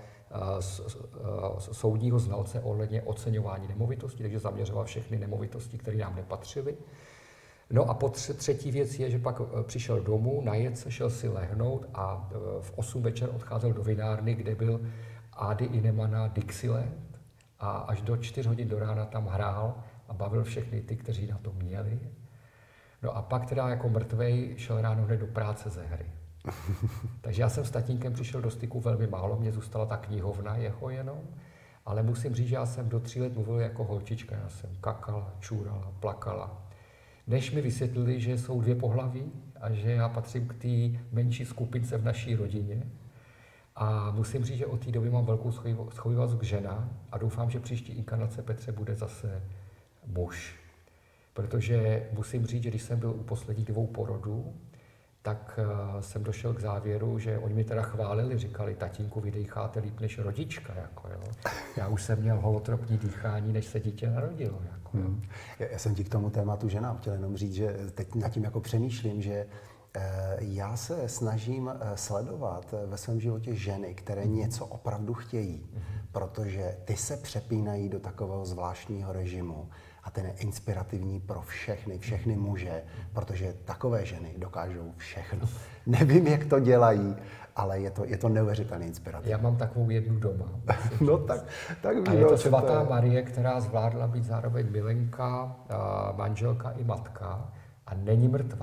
soudního znalce ohledně oceňování nemovitostí, takže zaměřoval všechny nemovitosti, které nám nepatřily. No a třetí věc je, že pak přišel domů, najet se, šel si lehnout a v 8 večer odcházel do vinárny, kde byl Ady Inemana Dixieland a až do 4 hodin do rána tam hrál a bavil všechny ty, kteří na to měli. No a pak teda jako mrtvej šel ráno hned do práce ze hry. Takže já jsem s tatínkem přišel do styku velmi málo, mě zůstala ta knihovna jeho jenom, ale musím říct, že já jsem do 3 let mluvil jako holčička, já jsem kakala, čůrala, plakala. Než mi vysvětlili, že jsou 2 pohlaví a že já patřím k té menší skupince v naší rodině. A musím říct, že od té doby mám velkou schovivost k ženám a doufám, že příští inkarnace Petře bude zase muž. Protože musím říct, že když jsem byl u posledních 2 porodů, tak jsem došel k závěru, že oni mi teda chválili, říkali, tatínku, vy dýcháte líp než rodička. Jako, jo. Já už jsem měl holotropní dýchání, než se dítě narodilo. Jako, jo. Já jsem ti k tomu tématu ženám chtěl jenom říct, že teď nad tím jako přemýšlím, že já se snažím sledovat ve svém životě ženy, které něco opravdu chtějí, protože ty se přepínají do takového zvláštního režimu a ten je inspirativní pro všechny muže, protože takové ženy dokážou všechno. Nevím, jak to dělají, ale je to neuvěřitelně inspirativní. Já mám takovou jednu doma. No tak vím, a je to svatá Marie, která zvládla být zároveň milenka, manželka i matka a není mrtvá.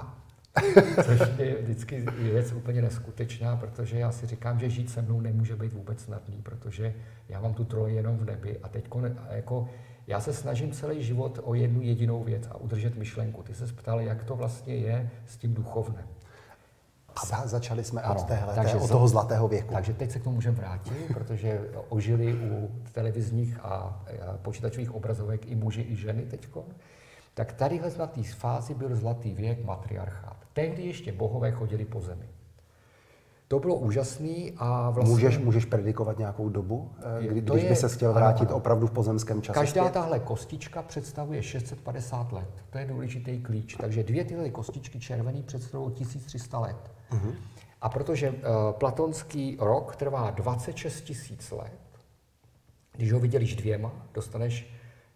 Což je vždycky věc úplně neskutečná, protože já si říkám, že žít se mnou nemůže být vůbec snadný, protože já mám tu troj jenom v nebi a teď jako já se snažím celý život o jednu jedinou věc a udržet myšlenku. Ty se ptal, jak to vlastně je s tím duchovnem. A začali jsme od od toho zlatého věku. Takže teď se k tomu můžeme vrátit, protože ožili u televizních a počítačových obrazovek i muži, i ženy teďko. Tak tadyhle na té fázi byl zlatý věk, matriarchát. Tehdy ještě bohové chodili po zemi. To bylo úžasný a vlastně... Můžeš predikovat nějakou dobu, když by se chtěl vrátit opravdu v pozemském čase? Každá tahle kostička představuje 650 let. To je důležitý klíč. Takže dvě tyhle kostičky červený představují 1300 let. Uh-huh. A protože platonský rok trvá 26 000 let, když ho vydělíš dvěma, dostaneš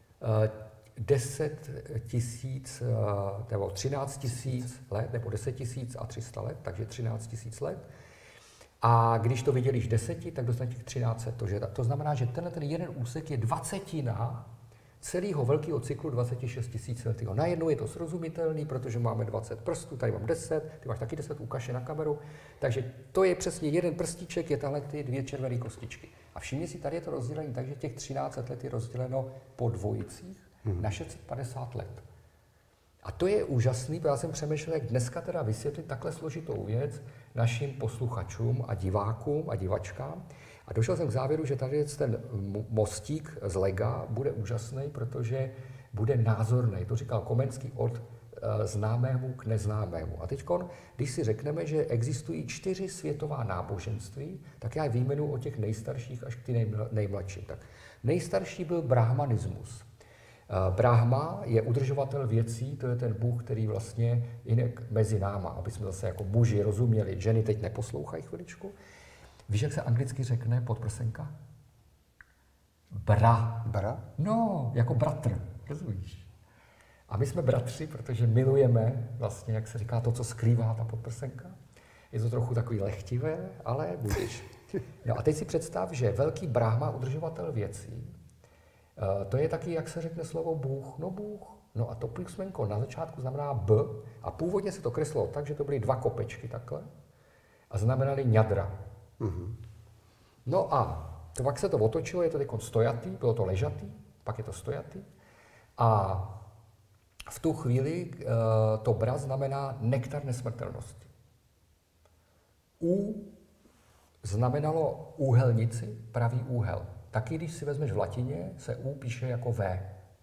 10 000, nebo 13 000 let, nebo 10 300 let, takže 13 000 let. A když to vydělíš 10, tak dostaneš 1300. To znamená, že tenhle ten jeden úsek je 20 celého velkého cyklu 26 000 letého. Najednou je to srozumitelný, protože máme 20 prstů, tady mám 10, ty máš taky 10, ukaž je na kameru. Takže to je přesně jeden prstíček, je tahle ty dvě červené kostičky. A všimni si, tady je to rozdělení, takže těch 13 let je rozděleno po dvojicích na 650 let. A to je úžasný, protože já jsem přemýšlel, jak dneska teda vysvětlit takhle složitou věc našim posluchačům a divákům a divačkám. A došel jsem k závěru, že tady ten mostík z lega bude úžasný, protože bude názorný. To říkal Komenský, od známému k neznámému. A teď, když si řekneme, že existují 4 světová náboženství, tak já je vyjmenuji od těch nejstarších až k ty nejmladším. Tak nejstarší byl brahmanismus. Brahma je udržovatel věcí, to je ten Bůh, který vlastně jinak mezi náma, aby jsme zase jako muži rozuměli, ženy teď neposlouchají chviličku. Víš, jak se anglicky řekne podprsenka? Bra. No, jako bratr, rozumíš? A my jsme bratři, protože milujeme vlastně, jak se říká, to, co skrývá ta podprsenka. Je to trochu takový lehtivé, ale budeš. No a teď si představ, že velký Brahma, udržovatel věcí, to je taky, jak se řekne slovo Bůh. No Bůh. No a to písmenko na začátku znamená B a původně se to kreslilo tak, že to byly 2 kopečky takhle a znamenaly ňadra. Mm-hmm. No a to pak se to otočilo, je to teď stojatý, bylo to ležatý, pak je to stojatý a v tu chvíli to bra znamená nektar nesmrtelnosti. U znamenalo úhelnici, pravý úhel. Taky, když si vezmeš v latině, se U píše jako V.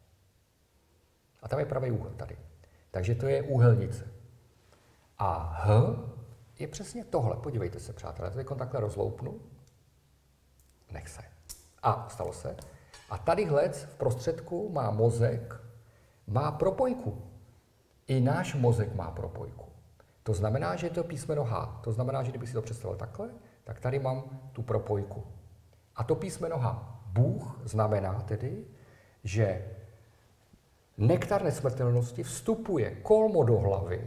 A tam je pravý úhel tady. Takže to je úhelnice. A H je přesně tohle. Podívejte se, přátelé. Já to takhle rozloupnu. Nech se. A stalo se. A tadyhlec v prostředku má mozek, má propojku. I náš mozek má propojku. To znamená, že je to písmeno H. To znamená, že kdybych si to představil takhle, tak tady mám tu propojku. A to písmeno H. Bůh znamená tedy, že nektar nesmrtelnosti vstupuje kolmo do hlavy,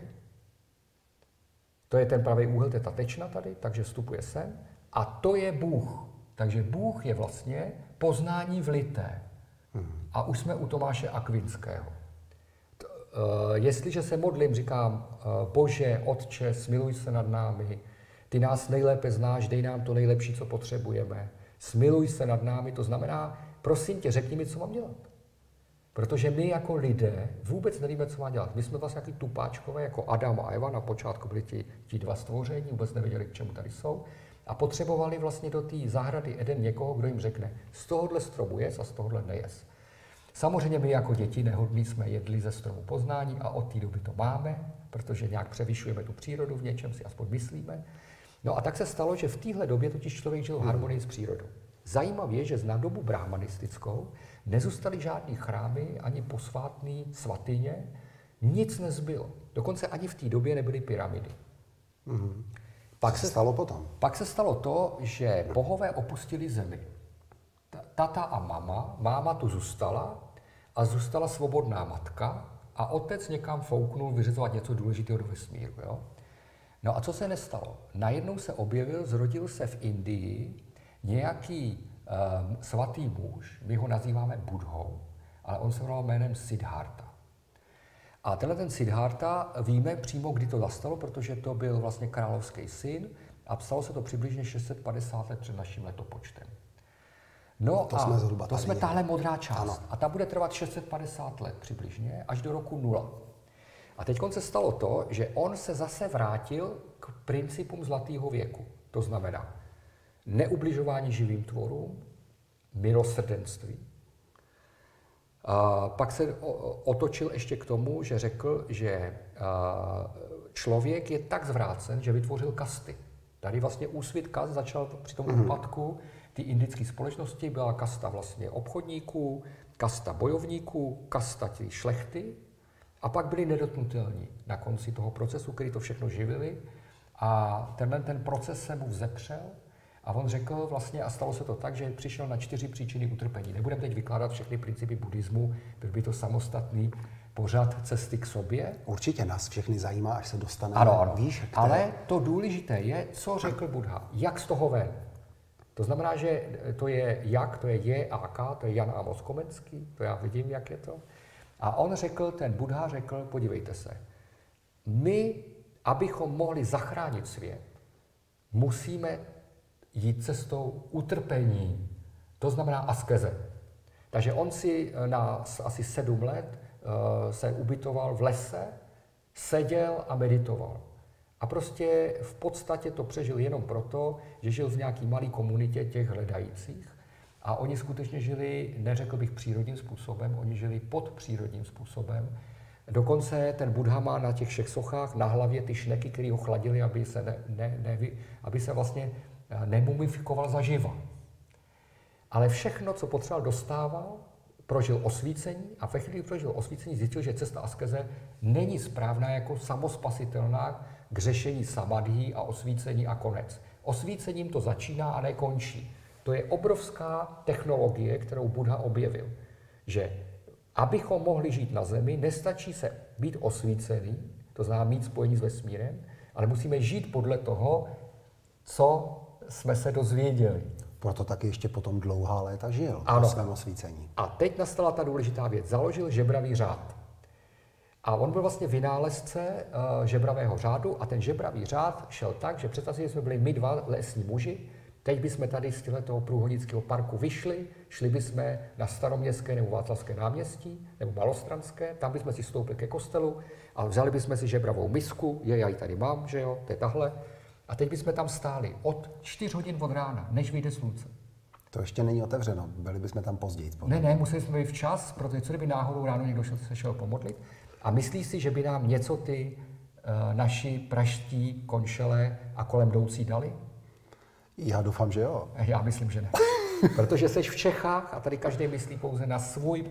to je ten pravý úhel, to je ta tečna tady, takže vstupuje sem, a to je Bůh. Takže Bůh je vlastně poznání vlité. A už jsme u Tomáše Akvinského. Jestliže se modlím, říkám, Bože, Otče, smiluj se nad námi, ty nás nejlépe znáš, dej nám to nejlepší, co potřebujeme. Smiluj se nad námi, to znamená, prosím tě, řekni mi, co mám dělat. Protože my jako lidé vůbec nevíme, co má dělat. My jsme vlastně nějaký tupáčkové, jako Adam a Eva, na počátku byli ti 2 stvoření, vůbec nevěděli, k čemu tady jsou. A potřebovali vlastně do té zahrady Eden někoho, kdo jim řekne, z tohohle stromu jes a z tohohle nejes. Samozřejmě my jako děti nehodní jsme jedli ze stromu poznání a od té doby to máme, protože nějak převyšujeme tu přírodu, v něčem si aspoň myslíme. No a tak se stalo, že v téhle době totiž člověk žil v harmonii s přírodou. Zajímavé je, že na dobu brahmanistickou nezůstaly žádný chrámy, ani posvátný svatyně, nic nezbylo. Dokonce ani v té době nebyly pyramidy. Mm-hmm. Pak se stalo potom? Pak se stalo to, že bohové opustili zemi. Tata a máma tu zůstala a zůstala svobodná matka a otec někam fouknul vyřizovat něco důležitého do vesmíru. Jo? No a co se nestalo? Najednou se objevil, zrodil se v Indii nějaký svatý muž, my ho nazýváme Budhou, ale on se jmenoval jménem Siddhartha. A tenhle ten Siddhartha víme přímo, kdy to nastalo, protože to byl vlastně královský syn a psalo se to přibližně 650 let před naším letopočtem. No to a jsme zhruba to jsme tahle modrá část. Ano. A ta bude trvat 650 let přibližně, až do roku 0. A teď se stalo to, že on se zase vrátil k principům zlatého věku. To znamená neubližování živým tvorům, milosrdenství. A pak se otočil ještě k tomu, že řekl, že člověk je tak zvrácen, že vytvořil kasty. Tady vlastně úsvit kast začal při tom úpadku té indické společnosti, byla kasta vlastně obchodníků, kasta bojovníků, kasta těch šlechty a pak byli nedotknutelní na konci toho procesu, který to všechno živili a ten proces se mu vzepřel a on řekl vlastně, a stalo se to tak, že přišel na 4 příčiny utrpení. Nebudeme teď vykládat všechny principy buddhismu, byl by to samostatný pořad cesty k sobě. Určitě nás všechny zajímá, až se dostaneme Ano. výš. Ale to důležité je, co řekl Buddha, jak z toho ven. To znamená, že to je jak, to je J.A.K., to je Jan Amos Komenský, to já vidím, jak je to. A on řekl, ten Buddha řekl, podívejte se, my, abychom mohli zachránit svět, musíme jít cestou utrpení, to znamená askeze. Takže on si na asi 7 let se ubytoval v lese, seděl a meditoval. A prostě v podstatě to přežil jenom proto, že žil v nějaký malé komunitě těch hledajících. A oni skutečně žili, neřekl bych přírodním způsobem, oni žili podpřírodním způsobem. Dokonce ten Buddha má na těch všech sochách na hlavě ty šneky, které ho chladily, aby se vlastně nemumifikoval zaživa. Ale všechno, co potřeboval, dostával, prožil osvícení a ve chvíli, kdy prožil osvícení, zjistil, že cesta askeze není správná jako samospasitelná k řešení samadhi a osvícení a konec. Osvícením to začíná a nekončí. To je obrovská technologie, kterou Buddha objevil, že abychom mohli žít na zemi, nestačí se být osvícený, to znamená mít spojení s vesmírem, ale musíme žít podle toho, co jsme se dozvěděli. Proto taky ještě potom dlouhá léta žil Ano. v svém osvícení. A teď nastala ta důležitá věc. Založil žebravý řád. A on byl vlastně vynálezce žebravého řádu a ten žebravý řád šel tak, že představte, že jsme byli my 2 lesní muži, teď bychom tady z toho průhonického parku vyšli, šli bychom na Staroměstské nebo Václavské náměstí, nebo Malostranské, tam bychom si stoupili ke kostelu a vzali bychom si žebravou misku, já ji tady mám, že jo, to je tahle. A teď bychom tam stáli od 4 hodin od rána, než vyjde slunce. To ještě není otevřeno, byli bychom tam později. Ne, museli jsme být včas, protože co kdyby náhodou ráno někdo se šel pomodlit. A myslíš si, že by nám něco ty naši praští konšele a kolem jdoucí dali? Já doufám, že jo. Já myslím, že ne. Protože jsi v Čechách a tady každý myslí pouze na svůj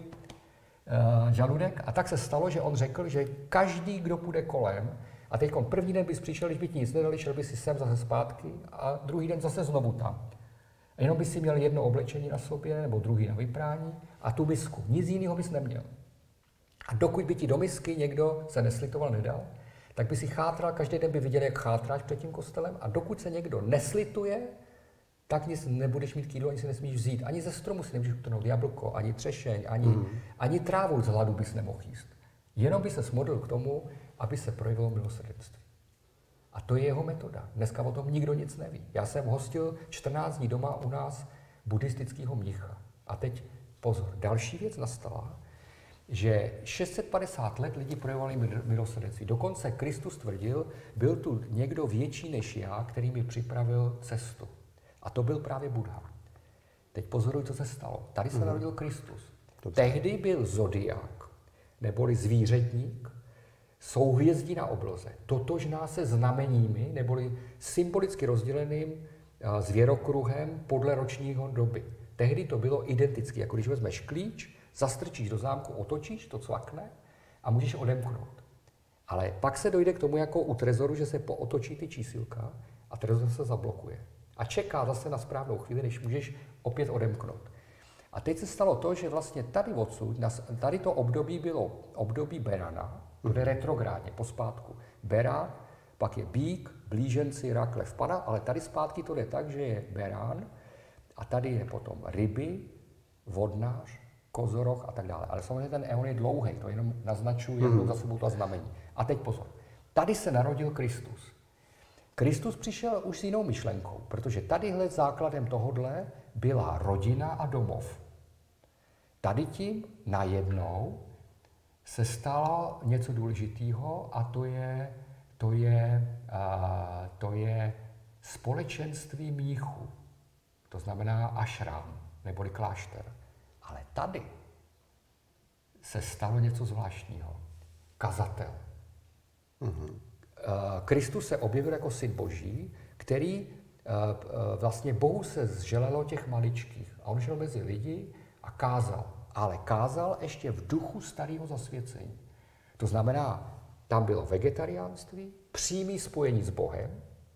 žaludek. A tak se stalo, že on řekl, že každý, kdo půjde kolem, a teď první den bys přišel, když by ti nic nedali, šel by si sem zase zpátky a druhý den zase znovu tam. A jenom by si měl jedno oblečení na sobě, nebo druhý na vyprání a tu misku. Nic jiného bys neměl. A dokud by ti do misky někdo se neslitoval, nedal, tak by si chátral, každý den by viděl, jak chátráš před tím kostelem a dokud se někdo neslituje, tak nic nebudeš mít k jídlu, ani si nesmíš vzít. Ani ze stromu si nemůžeš utrhnout jablko, ani třešeň, ani trávu z hladu bys nemohl jíst. Jenom by se smodlil k tomu, aby se projevilo milosrdenství. A to je jeho metoda. Dneska o tom nikdo nic neví. Já jsem hostil 14 dní doma u nás buddhistického mnicha. A teď pozor, další věc nastala, že 650 let lidi projevovali milosrdenství. Dokonce Kristus tvrdil, byl tu někdo větší než já, který mi připravil cestu. A to byl právě Buddha. Teď pozoruj, co se stalo. Tady se narodil Kristus. Tehdy byl zodiák, neboli zvířetník, souhvězdí na obloze, totožná se znameními, neboli symbolicky rozděleným zvěrokruhem podle ročního doby. Tehdy to bylo identické, jako když vezmeš klíč, zastrčíš do zámku, otočíš, to cvakne a můžeš odemknout. Ale pak se dojde k tomu jako u trezoru, že se pootočí ty čísilka a trezor se zablokuje. A čeká zase na správnou chvíli, než můžeš opět odemknout. A teď se stalo to, že vlastně tady odsud, tady to období bylo období Berana, bude retrográdně, pospátku. Beran, pak je býk, blíženci, rak, lev, pana, ale tady zpátky to jde tak, že je Beran a tady je potom ryby, vodnář kozoroch a tak dále. Ale samozřejmě ten eon je dlouhý, to jenom naznačuje jednou za sebou to znamení. A teď pozor, tady se narodil Kristus. Kristus přišel už s jinou myšlenkou, protože tadyhle základem tohodle byla rodina a domov. Tady tím najednou se stalo něco důležitého a to je společenství mnichů. To znamená ašrám, neboli klášter. Ale tady se stalo něco zvláštního. Kazatel. Kristus se objevil jako syn Boží, který vlastně Bohu se zželelo těch maličkých. A on šel mezi lidi a kázal. Ale kázal ještě v duchu starého zasvěcení. To znamená, tam bylo vegetariánství, přímé spojení s Bohem,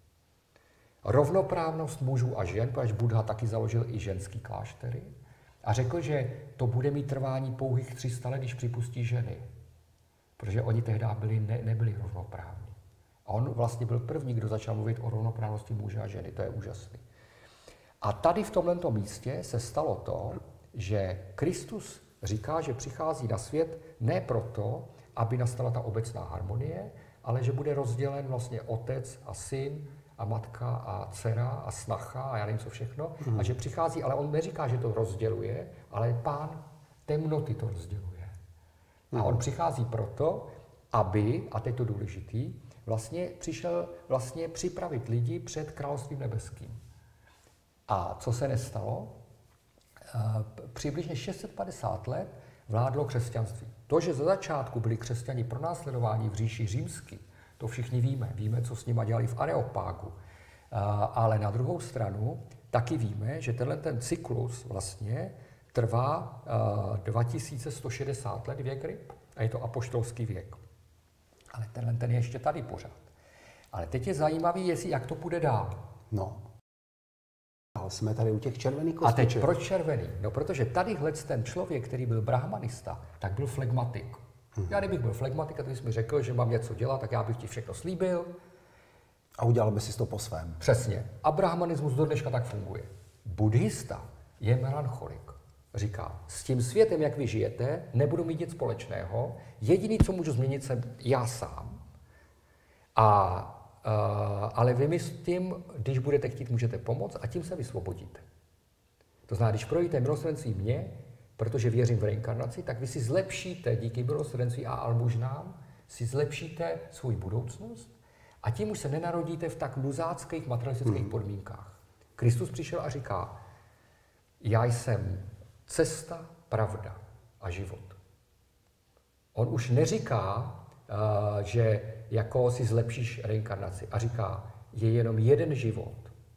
rovnoprávnost mužů a žen, protože Buddha taky založil i ženský kláštery a řekl, že to bude mít trvání pouhých 300 let, když připustí ženy. Protože oni tehdy nebyli rovnoprávní. A on vlastně byl první, kdo začal mluvit o rovnoprávnosti muže a ženy. To je úžasné. A tady v tomto místě se stalo to, že Kristus říká, že přichází na svět ne proto, aby nastala ta obecná harmonie, ale že bude rozdělen vlastně otec a syn a matka a dcera a snacha a já nevím co všechno. A že přichází, ale on neříká, že to rozděluje, ale pán temnoty to rozděluje. A on přichází proto, aby, a teď to důležitý, vlastně přišel vlastně připravit lidi před královstvím nebeským. A co se nestalo? Přibližně 650 let vládlo křesťanství. To, že za začátku byli křesťani pronásledováni v říši římský, to všichni víme. Víme, co s nimi dělali v Areopágu. Ale na druhou stranu taky víme, že ten cyklus vlastně trvá 2160 let, věk ryb. A je to apoštolský věk. Ale ten je ještě tady pořád. Ale teď je zajímavý, jak to půjde dál. No. Jsme tady u těch červených kostiček. A teď proč červený? No, protože tadyhle ten člověk, který byl brahmanista, tak byl flegmatik. Já kdybych byl flegmatik a ty jsi mi řekl, že mám něco dělat, tak já bych ti všechno slíbil. A udělal by si to po svém. Přesně. A brahmanismus do dneška tak funguje. Buddhista je melancholik. Říká, s tím světem, jak vy žijete, nebudu mít nic společného. Jediný, co můžu změnit, jsem já sám. Ale vy mi s tím, když budete chtít, můžete pomoct a tím se vysvobodíte. To znamená, když projíte milosrdenství mě, protože věřím v reinkarnaci, tak vy si zlepšíte díky milosrdenství a almužnám, si zlepšíte svou budoucnost a tím už se nenarodíte v tak luzáckých materialistických podmínkách. Kristus přišel a říká, já jsem cesta, pravda a život. On už neříká, že jako si zlepšíš reinkarnaci a říká, je jenom jeden život.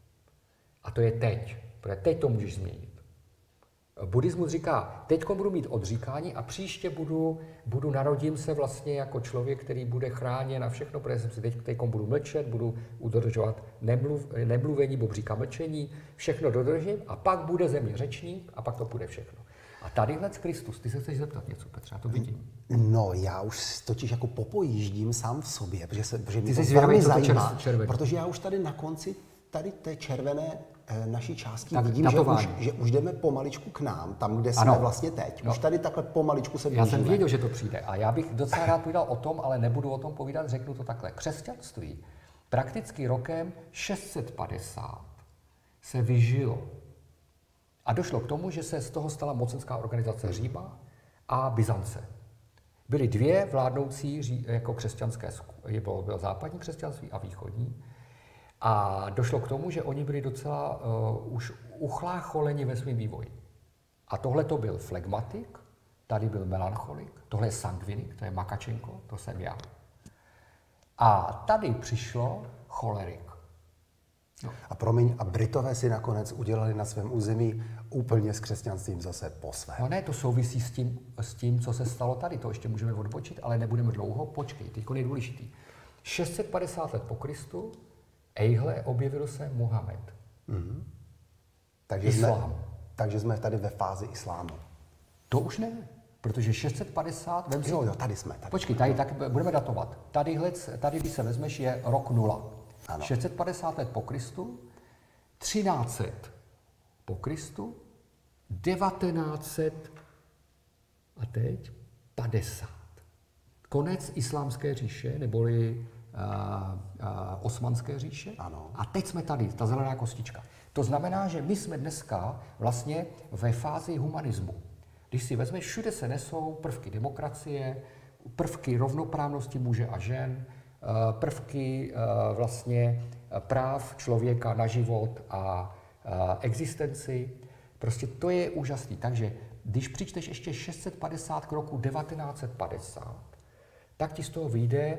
A to je teď, protože teď to můžeš změnit. Buddhismus říká, teď budu mít odříkání a příště narodím se vlastně jako člověk, který bude chráněn a všechno, protože jsem si teď budu mlčet, budu udržovat nemluvení, bobříka mlčení, všechno dodržím a pak bude ze mě řečník a pak to půjde všechno. A tadyhle Kristus, ty se chceš zeptat něco, Petře, já to vidím. No, já už totiž jako popojíždím sám v sobě, protože mě to velmi zajímá, protože já už tady na konci tady té červené naší části tak vidím, že už jdeme pomaličku k nám, tam, kde jsme vlastně teď. Už tady takhle pomaličku se blížíme. Já jsem věděl, že to přijde a já bych docela rád povídal o tom, ale nebudu o tom povídat, řeknu to takhle. Křesťanství prakticky rokem 650 se vyžilo. A došlo k tomu, že se z toho stala mocenská organizace Říma a Byzance. Byly dvě vládnoucí jako křesťanské, bylo západní křesťanství a východní. A došlo k tomu, že oni byli docela už uchlácholeni ve svém vývoji. A tohle to byl flegmatik, tady byl melancholik, tohle je sangvinik, to je Makačenko, to jsem já. A tady přišlo cholerik. No. A promiň, a Britové si nakonec udělali na svém území úplně s křesťanstvím zase po svém. No ne, to souvisí s tím, co se stalo tady, to ještě můžeme odbočit, ale nebudeme dlouho, počkej, teď je důležitý. 650 let po Kristu, ejhle, objevil se Mohamed. Takže jsme tady ve fázi islámu. To už ne, protože 650... Jo, tady jsme. Tady. Počkej, tady tak budeme datovat. Tady, když se vezmeš, je rok 0. Ano. 650 let po Kristu, 1300 po Kristu, 1900 A teď 50. Konec Islámské říše, neboli Osmanské říše. Ano. A teď jsme tady, ta zelená kostička. To znamená, že my jsme dneska vlastně ve fázi humanismu. Když si vezmeš, všude se nesou prvky demokracie, prvky rovnoprávnosti muže a žen, prvky vlastně práv člověka na život a existenci. Prostě to je úžasný. Takže když přičteš ještě 650 k roku 1950, tak ti z toho vyjde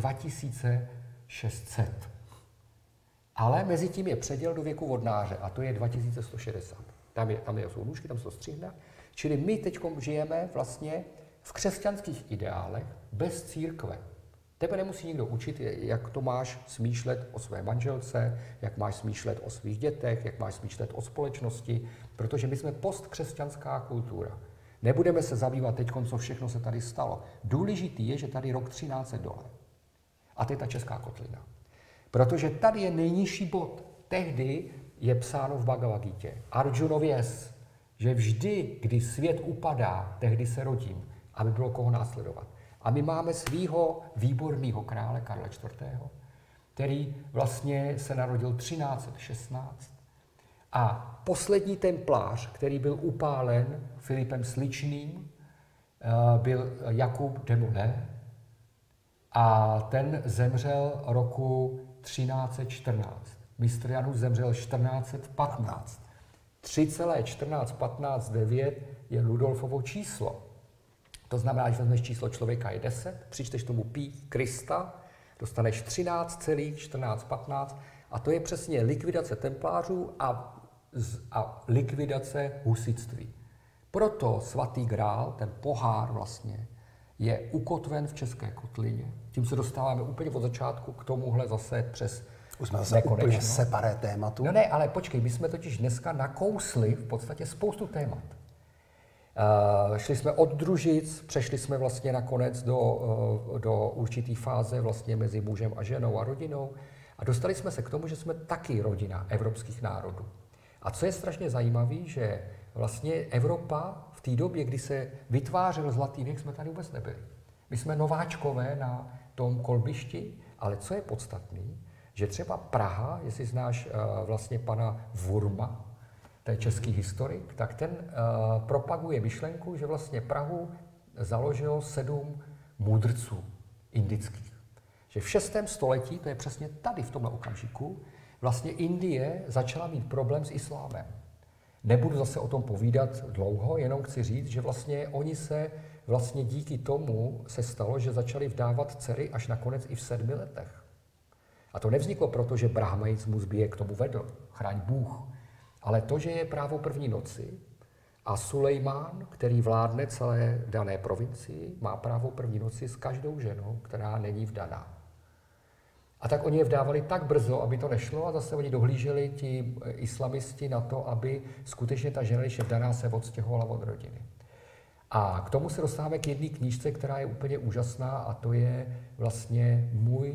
2600. Ale mezi tím je předěl do věku vodnáře a to je 2160. Tam jsou nůžky, tam se to střihne. Čili my teď žijeme vlastně v křesťanských ideálech bez církve. Tebe nemusí nikdo učit, jak to máš smýšlet o své manželce, jak máš smýšlet o svých dětech, jak máš smýšlet o společnosti, protože my jsme postkřesťanská kultura. Nebudeme se zabývat teď, co všechno se tady stalo. Důležitý je, že tady rok 13 dole. A to je ta česká kotlina. Protože tady je nejnižší bod. Tehdy je psáno v Bhagavad Gítě. Arjuna věz, že vždy, kdy svět upadá, tehdy se rodím, aby bylo koho následovat. A my máme svýho výborného krále Karla IV., který vlastně se narodil 1316. A poslední templář, který byl upálen Filipem Sličným, byl Jakub de Molay a ten zemřel roku 1314. Mistr Janus zemřel 1415. 3,1415,9 je Ludolfovo číslo. To znamená, že vezmeš číslo člověka je 10, přičteš tomu pi Krista, dostaneš 13,1415 a to je přesně likvidace templářů a likvidace husitství. Proto svatý grál, ten pohár vlastně, je ukotven v české kotlině. Tím se dostáváme úplně od začátku k tomuhle zase přes už jsme zase úplně separé tématu. No ne, ale počkej, my jsme totiž dneska nakousli v podstatě spoustu témat. Šli jsme od družic, přešli jsme vlastně nakonec do určitý fáze vlastně mezi mužem a ženou a rodinou a dostali jsme se k tomu, že jsme taky rodina evropských národů. A co je strašně zajímavé, že vlastně Evropa v té době, kdy se vytvářel zlatý věk, jsme tady vůbec nebyli. My jsme nováčkové na tom kolbišti, ale co je podstatný, že třeba Praha, jestli znáš vlastně pana Wurma, to je český historik, tak ten propaguje myšlenku, že vlastně Prahu založilo 7 mudrců indických. Že v 6. století, to je přesně tady v tomhle okamžiku, vlastně Indie začala mít problém s islámem. Nebudu zase o tom povídat dlouho, jenom chci říct, že vlastně oni se vlastně díky tomu se stalo, že začali vdávat dcery až nakonec i v 7 letech. A to nevzniklo proto, že brahmanismus by je k tomu vedl, chraň Bůh, ale to, že je právo první noci a Sulejmán, který vládne celé dané provincii, má právo první noci s každou ženou, která není vdaná. A tak oni je vdávali tak brzo, aby to nešlo a zase oni dohlíželi ti islamisti na to, aby skutečně ta žena, když je vdaná, se odstěhovala od rodiny. A k tomu se dostáváme k jedné knížce, která je úplně úžasná a to je vlastně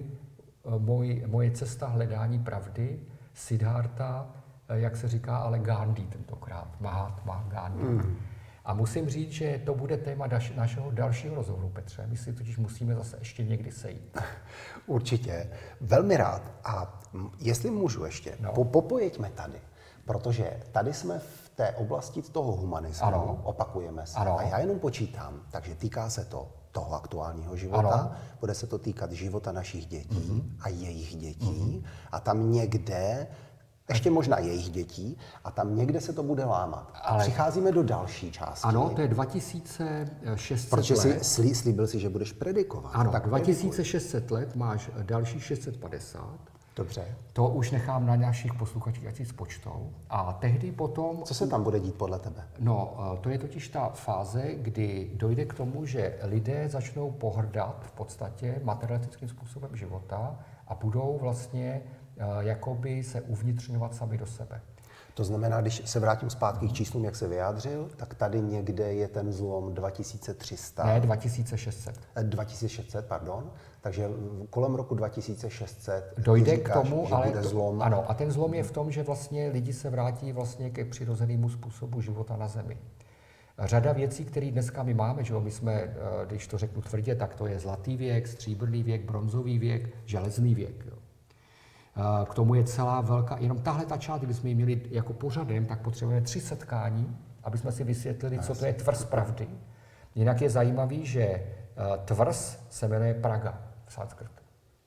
moje cesta hledání pravdy, Siddhartha, jak se říká, ale Gandhi tentokrát, Mahatma Gandhi. A musím říct, že to bude téma našeho dalšího rozhovoru, Petře. My si totiž musíme zase ještě někdy sejít. Určitě. Velmi rád. A jestli můžu ještě, popojeďme tady. Protože tady jsme v té oblasti toho humanismu, ano. Opakujeme se. Ano. A já jenom počítám, takže týká se to toho aktuálního života, ano. Bude se to týkat života našich dětí a jejich dětí a tam někde ještě možná jejich dětí, a tam někde se to bude lámat. Ale přicházíme do další části. Ano, to je 2600 Protože let. Protože slíbil si, že budeš predikovat. Ano, tak 2600 let máš další 650. Dobře. To už nechám na našich posluchačích, ať si spočtou. A tehdy potom... Co se tam bude dít podle tebe? No, to je totiž ta fáze, kdy dojde k tomu, že lidé začnou pohrdat v podstatě materialistickým způsobem života a budou vlastně jakoby se uvnitřňovat sami do sebe. To znamená, když se vrátím zpátky k číslům, jak se vyjádřil, tak tady někde je ten zlom 2300. Ne, 2600. 2600, pardon. Takže kolem roku 2600 dojde říkáš, k tomu, že ale bude zlom. Ano, a ten zlom je v tom, že vlastně lidi se vrátí vlastně ke přirozenému způsobu života na Zemi. Řada věcí, které dneska my máme, že jo, my jsme, když to řeknu tvrdě, tak to je zlatý věk, stříbrný věk, bronzový věk, železný věk. Jo. K tomu je celá velká, jenom tahle ta část, kdybychom ji měli jako pořadem, tak potřebujeme 3 setkání, aby jsme si vysvětlili, co to je tvrz pravdy. Jinak je zajímavý, že tvrz se jmenuje Praga v sanskrtu.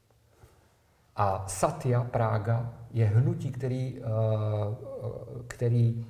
A Satya, Prága, je hnutí, který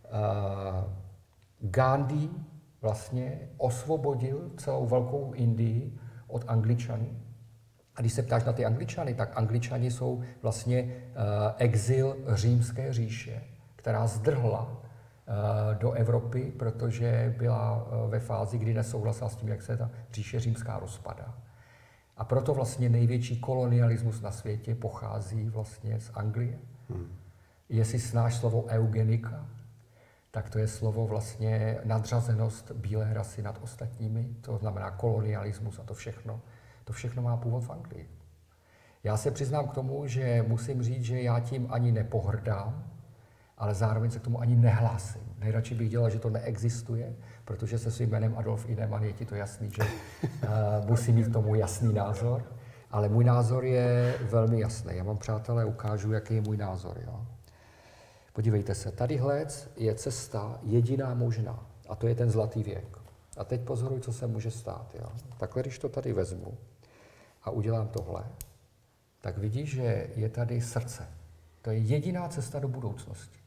Gandhi vlastně osvobodil celou velkou Indii od Angličanů. A když se ptáš na ty Angličany, tak Angličani jsou vlastně exil římské říše, která zdrhla do Evropy, protože byla ve fázi, kdy nesouhlasila s tím, jak se ta říše římská rozpadá. A proto vlastně největší kolonialismus na světě pochází vlastně z Anglie. Jestli znáš slovo eugenika, tak to je slovo vlastně nadřazenost bílé rasy nad ostatními, to znamená kolonialismus a to všechno má původ v Anglii. Já se přiznám k tomu, že musím říct, že já tím ani nepohrdám, ale zároveň se k tomu ani nehlásím. Nejradši bych dělal, že to neexistuje, protože se svým jménem Adolf Ineman je ti to jasný, že musím mít k tomu jasný názor, ale můj názor je velmi jasný. Já vám, přátelé, ukážu, jaký je můj názor. Jo? Podívejte se, tadyhle je cesta jediná možná, a to je ten zlatý věk. A teď pozoruj, co se může stát. Jo? Takhle, když to tady vezmu a udělám tohle, tak vidíš, že je tady srdce. To je jediná cesta do budoucnosti.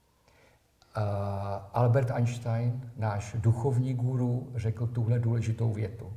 Albert Einstein, náš duchovní guru, řekl tuhle důležitou větu,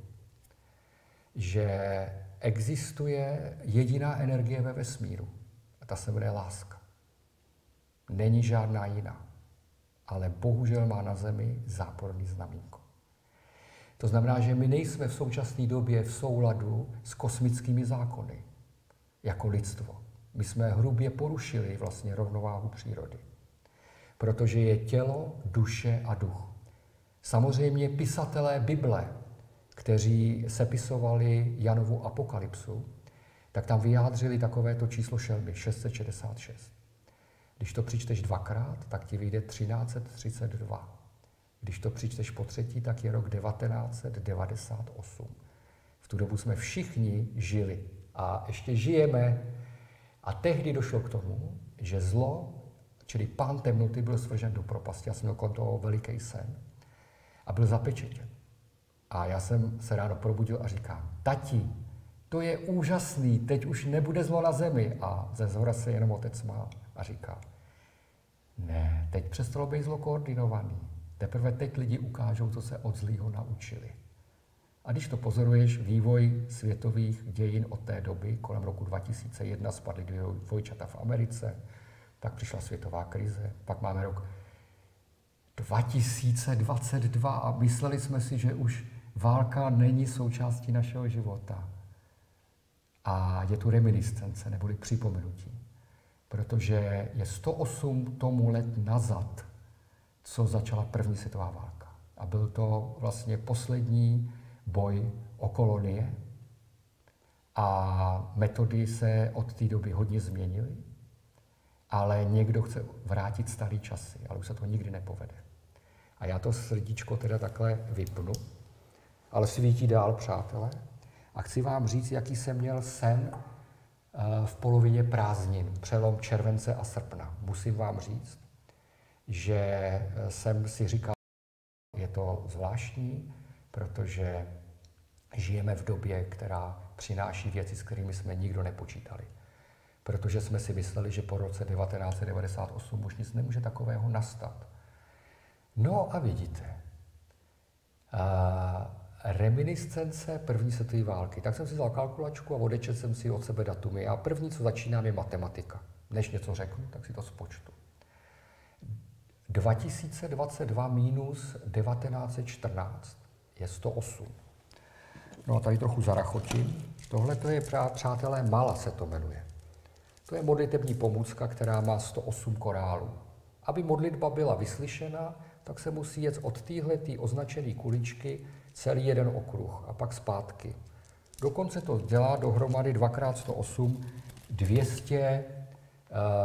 že existuje jediná energie ve vesmíru a ta se jmenuje láska. Není žádná jiná, ale bohužel má na Zemi záporný znamínko. To znamená, že my nejsme v současné době v souladu s kosmickými zákony jako lidstvo. My jsme hrubě porušili vlastně rovnováhu přírody, protože je tělo, duše a duch. Samozřejmě pisatelé Bible, kteří sepisovali Janovu apokalypsu, tak tam vyjádřili takovéto číslo šelmy, 666. Když to přičteš 2krát, tak ti vyjde 1332. Když to přičteš po 3., tak je rok 1998. V tu dobu jsme všichni žili a ještě žijeme. A tehdy došlo k tomu, že zlo, čili pán temnoty, byl svržen do propasti. Já jsem měl kolem toho veliký sen a byl zapečetěn. A já jsem se ráno probudil a říkám, tati, to je úžasný, teď už nebude zlo na zemi. A ze zhora se jenom otec smál a říká, ne, teď přestalo být zlo koordinovaný. Teprve teď lidi ukážou, co se od zlýho naučili. A když to pozoruješ, vývoj světových dějin od té doby, kolem roku 2001 spadly dvojčata v Americe, tak přišla světová krize, pak máme rok 2022 a mysleli jsme si, že už válka není součástí našeho života. A je tu reminiscence, neboli připomenutí. Protože je 108 tomu let nazad, co začala první světová válka. A byl to vlastně poslední boj o kolonie. A metody se od té doby hodně změnily. Ale někdo chce vrátit starý časy, ale už se to nikdy nepovede. A já to srdíčko teda takhle vypnu, ale svítí dál, přátelé. A chci vám říct, jaký jsem měl sen v polovině prázdnin, přelom července a srpna. Musím vám říct, že jsem si říkal, je to zvláštní, protože žijeme v době, která přináší věci, s kterými jsme nikdo nepočítali. Protože jsme si mysleli, že po roce 1998 už nic nemůže takového nastat. No a vidíte, reminiscence první světové války. Tak jsem si vzal kalkulačku a odečetl jsem si od sebe datumy. A první, co začínám, je matematika. Než něco řeknu, tak si to spočtu. 2022 minus 1914 je 108. No a tady trochu zarachotím. Tohle to je, přátelé, Mala se to jmenuje. To je modlitební pomůcka, která má 108 korálů. Aby modlitba byla vyslyšena, tak se musí jet od téhletý označené kuličky celý jeden okruh a pak zpátky. Dokonce to dělá dohromady 2x108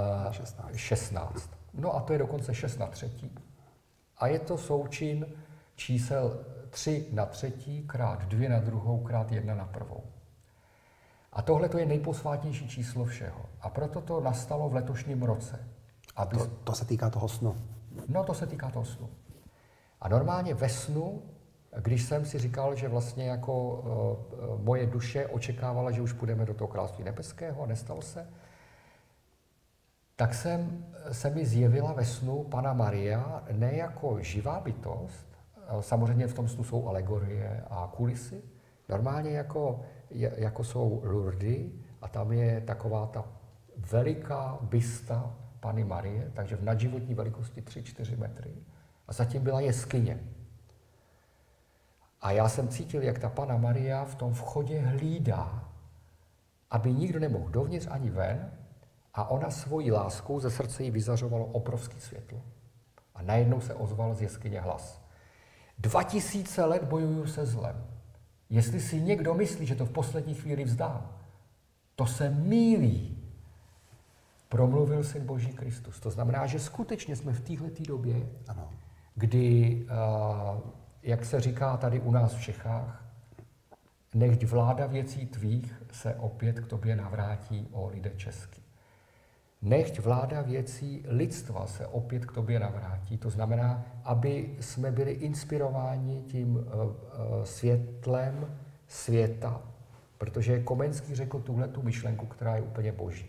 216. No a to je dokonce 6 na 3. A je to součin čísel 3 na třetí krát 2 na druhou krát 1 na prvou. A tohle to je nejposvátnější číslo všeho. A proto to nastalo v letošním roce. Aby... To se týká toho snu. No, to se týká toho snu. A normálně ve snu, když jsem si říkal, že vlastně jako moje duše očekávala, že už půjdeme do toho království nebeského a nestalo se, tak se mi zjevila ve snu Panna Maria ne jako živá bytost, samozřejmě v tom snu jsou alegorie a kulisy, normálně jako jsou Lourdes a tam je taková ta veliká bysta Panny Marie, takže v nadživotní velikosti 3-4 metry. A zatím byla jeskyně. A já jsem cítil, jak ta Panna Maria v tom vchodě hlídá, aby nikdo nemohl dovnitř ani ven, a ona svojí láskou ze srdce jí vyzařovalo obrovské světlo. A najednou se ozval z jeskyně hlas. 2000 let bojuju se zlem. Jestli si někdo myslí, že to v poslední chvíli vzdám, to se mýlí. Promluvil Syn Boží Kristus. To znamená, že skutečně jsme v téhleté době, ano, kdy, jak se říká tady u nás v Čechách, nechť vláda věcí tvých se opět k tobě navrátí, o lidé česky. Nechť vláda věcí lidstva se opět k tobě navrátí. To znamená, aby jsme byli inspirováni tím světlem světa, protože Komenský řekl tuhletu myšlenku, která je úplně boží.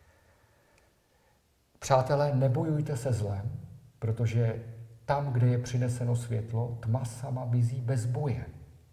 Přátelé, nebojujte se zlem, protože tam, kde je přineseno světlo, tma sama mizí bez boje.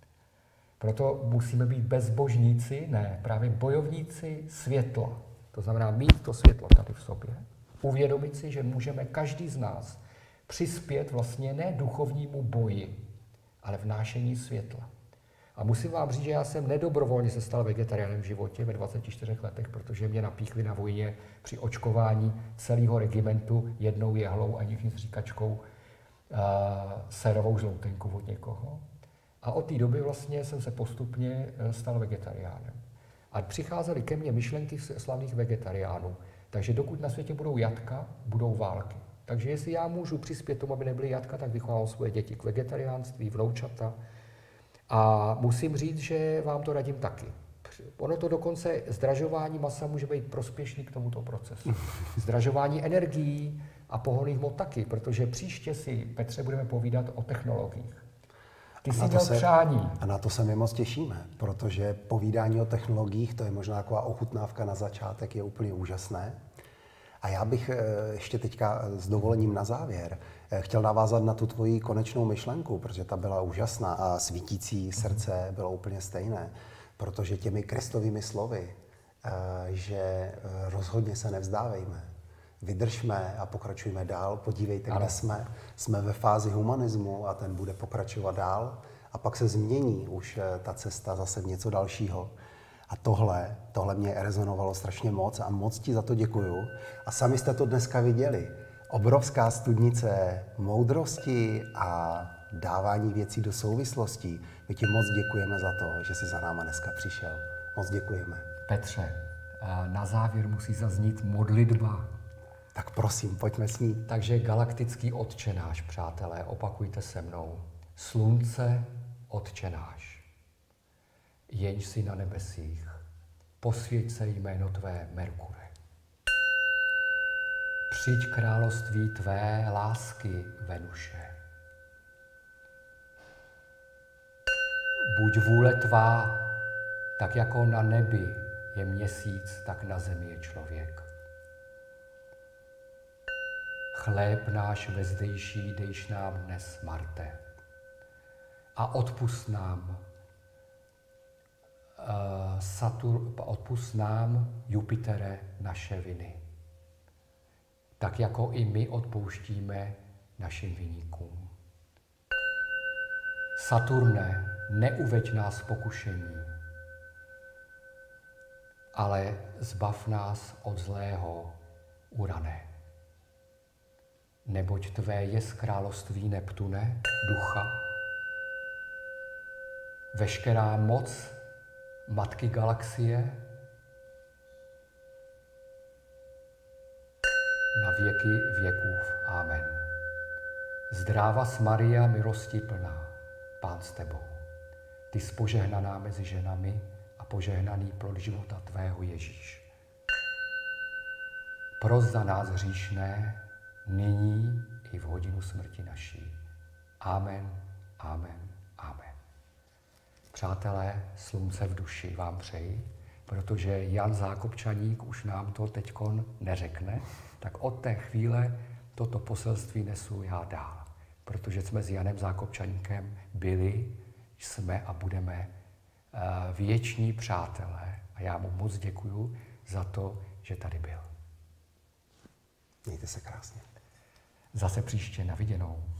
Proto musíme být bezbožníci, ne, právě bojovníci světla. To znamená mít to světlo tady v sobě, uvědomit si, že můžeme každý z nás přispět vlastně ne duchovnímu boji, ale vnášení světla. A musím vám říct, že já jsem nedobrovolně se stal vegetariánem v životě ve 24 letech, protože mě napíchli na vojně při očkování celého regimentu jednou jehlou a někým stříkačkou sérovou žloutenku od někoho. A od té doby vlastně jsem se postupně stal vegetariánem. A přicházely ke mně myšlenky slavných vegetariánů. Takže dokud na světě budou jatka, budou války. Takže jestli já můžu přispět tomu, aby nebyly jatka, tak vychovám svoje děti k vegetariánství, vnoučata. A musím říct, že vám to radím taky. Ono to dokonce, zdražování masa může být prospěšný k tomuto procesu. Zdražování energií a pohonných hmot taky, protože příště si, Petře, budeme povídat o technologiích. Ty jsi měl přání. A na to se my moc těšíme, protože povídání o technologiích, to je možná taková ochutnávka na začátek, je úplně úžasné. A já bych ještě teďka s dovolením na závěr chtěl navázat na tu tvoji konečnou myšlenku, protože ta byla úžasná a svítící srdce bylo úplně stejné, protože těmi Kristovými slovy, že rozhodně se nevzdávejme, vydržme a pokračujme dál. Podívejte, kde jsme. Jsme ve fázi humanismu a ten bude pokračovat dál. A pak se změní už ta cesta zase v něco dalšího. A tohle mě rezonovalo strašně moc a moc ti za to děkuju. A sami jste to dneska viděli. Obrovská studnice moudrosti a dávání věcí do souvislostí. My ti moc děkujeme za to, že jsi za náma dneska přišel. Moc děkujeme. Petře, na závěr musí zaznít modlitba. Tak prosím, pojďme s ní. Takže galaktický Otče náš, přátelé, opakujte se mnou. Slunce, Otče náš, jenž jsi na nebesích, posvěť se jméno tvé, Merkure. Přijď království tvé lásky, Venuše. Buď vůle tvá, tak jako na nebi je měsíc, tak na zemi je člověk. Chléb náš vezdejší dejš nám dnes, Marte, a odpusť nám, Jupitere, naše viny, tak jako i my odpouštíme našim viníkům. Saturne, neuveď nás pokušení, ale zbav nás od zlého, Urané. Neboť tvé jest království, Neptune, ducha, veškerá moc matky galaxie, na věky věkův. Amen. Zdráva Maria, milosti plná, Pán s tebou. Ty jsi požehnaná mezi ženami a požehnaný plod života tvého Ježíš. Pros za nás hříšné, nyní i v hodinu smrti naší. Amen, amen, amen. Přátelé, slunce v duši vám přeji, protože Jan Zákopčaník už nám to teďkon neřekne, tak od té chvíle toto poselství nesu já dál. Protože jsme s Janem Zákopčaníkem byli, jsme a budeme věční přátelé. A já mu moc děkuju za to, že tady byl. Mějte se krásně. Zase příště, na viděnou.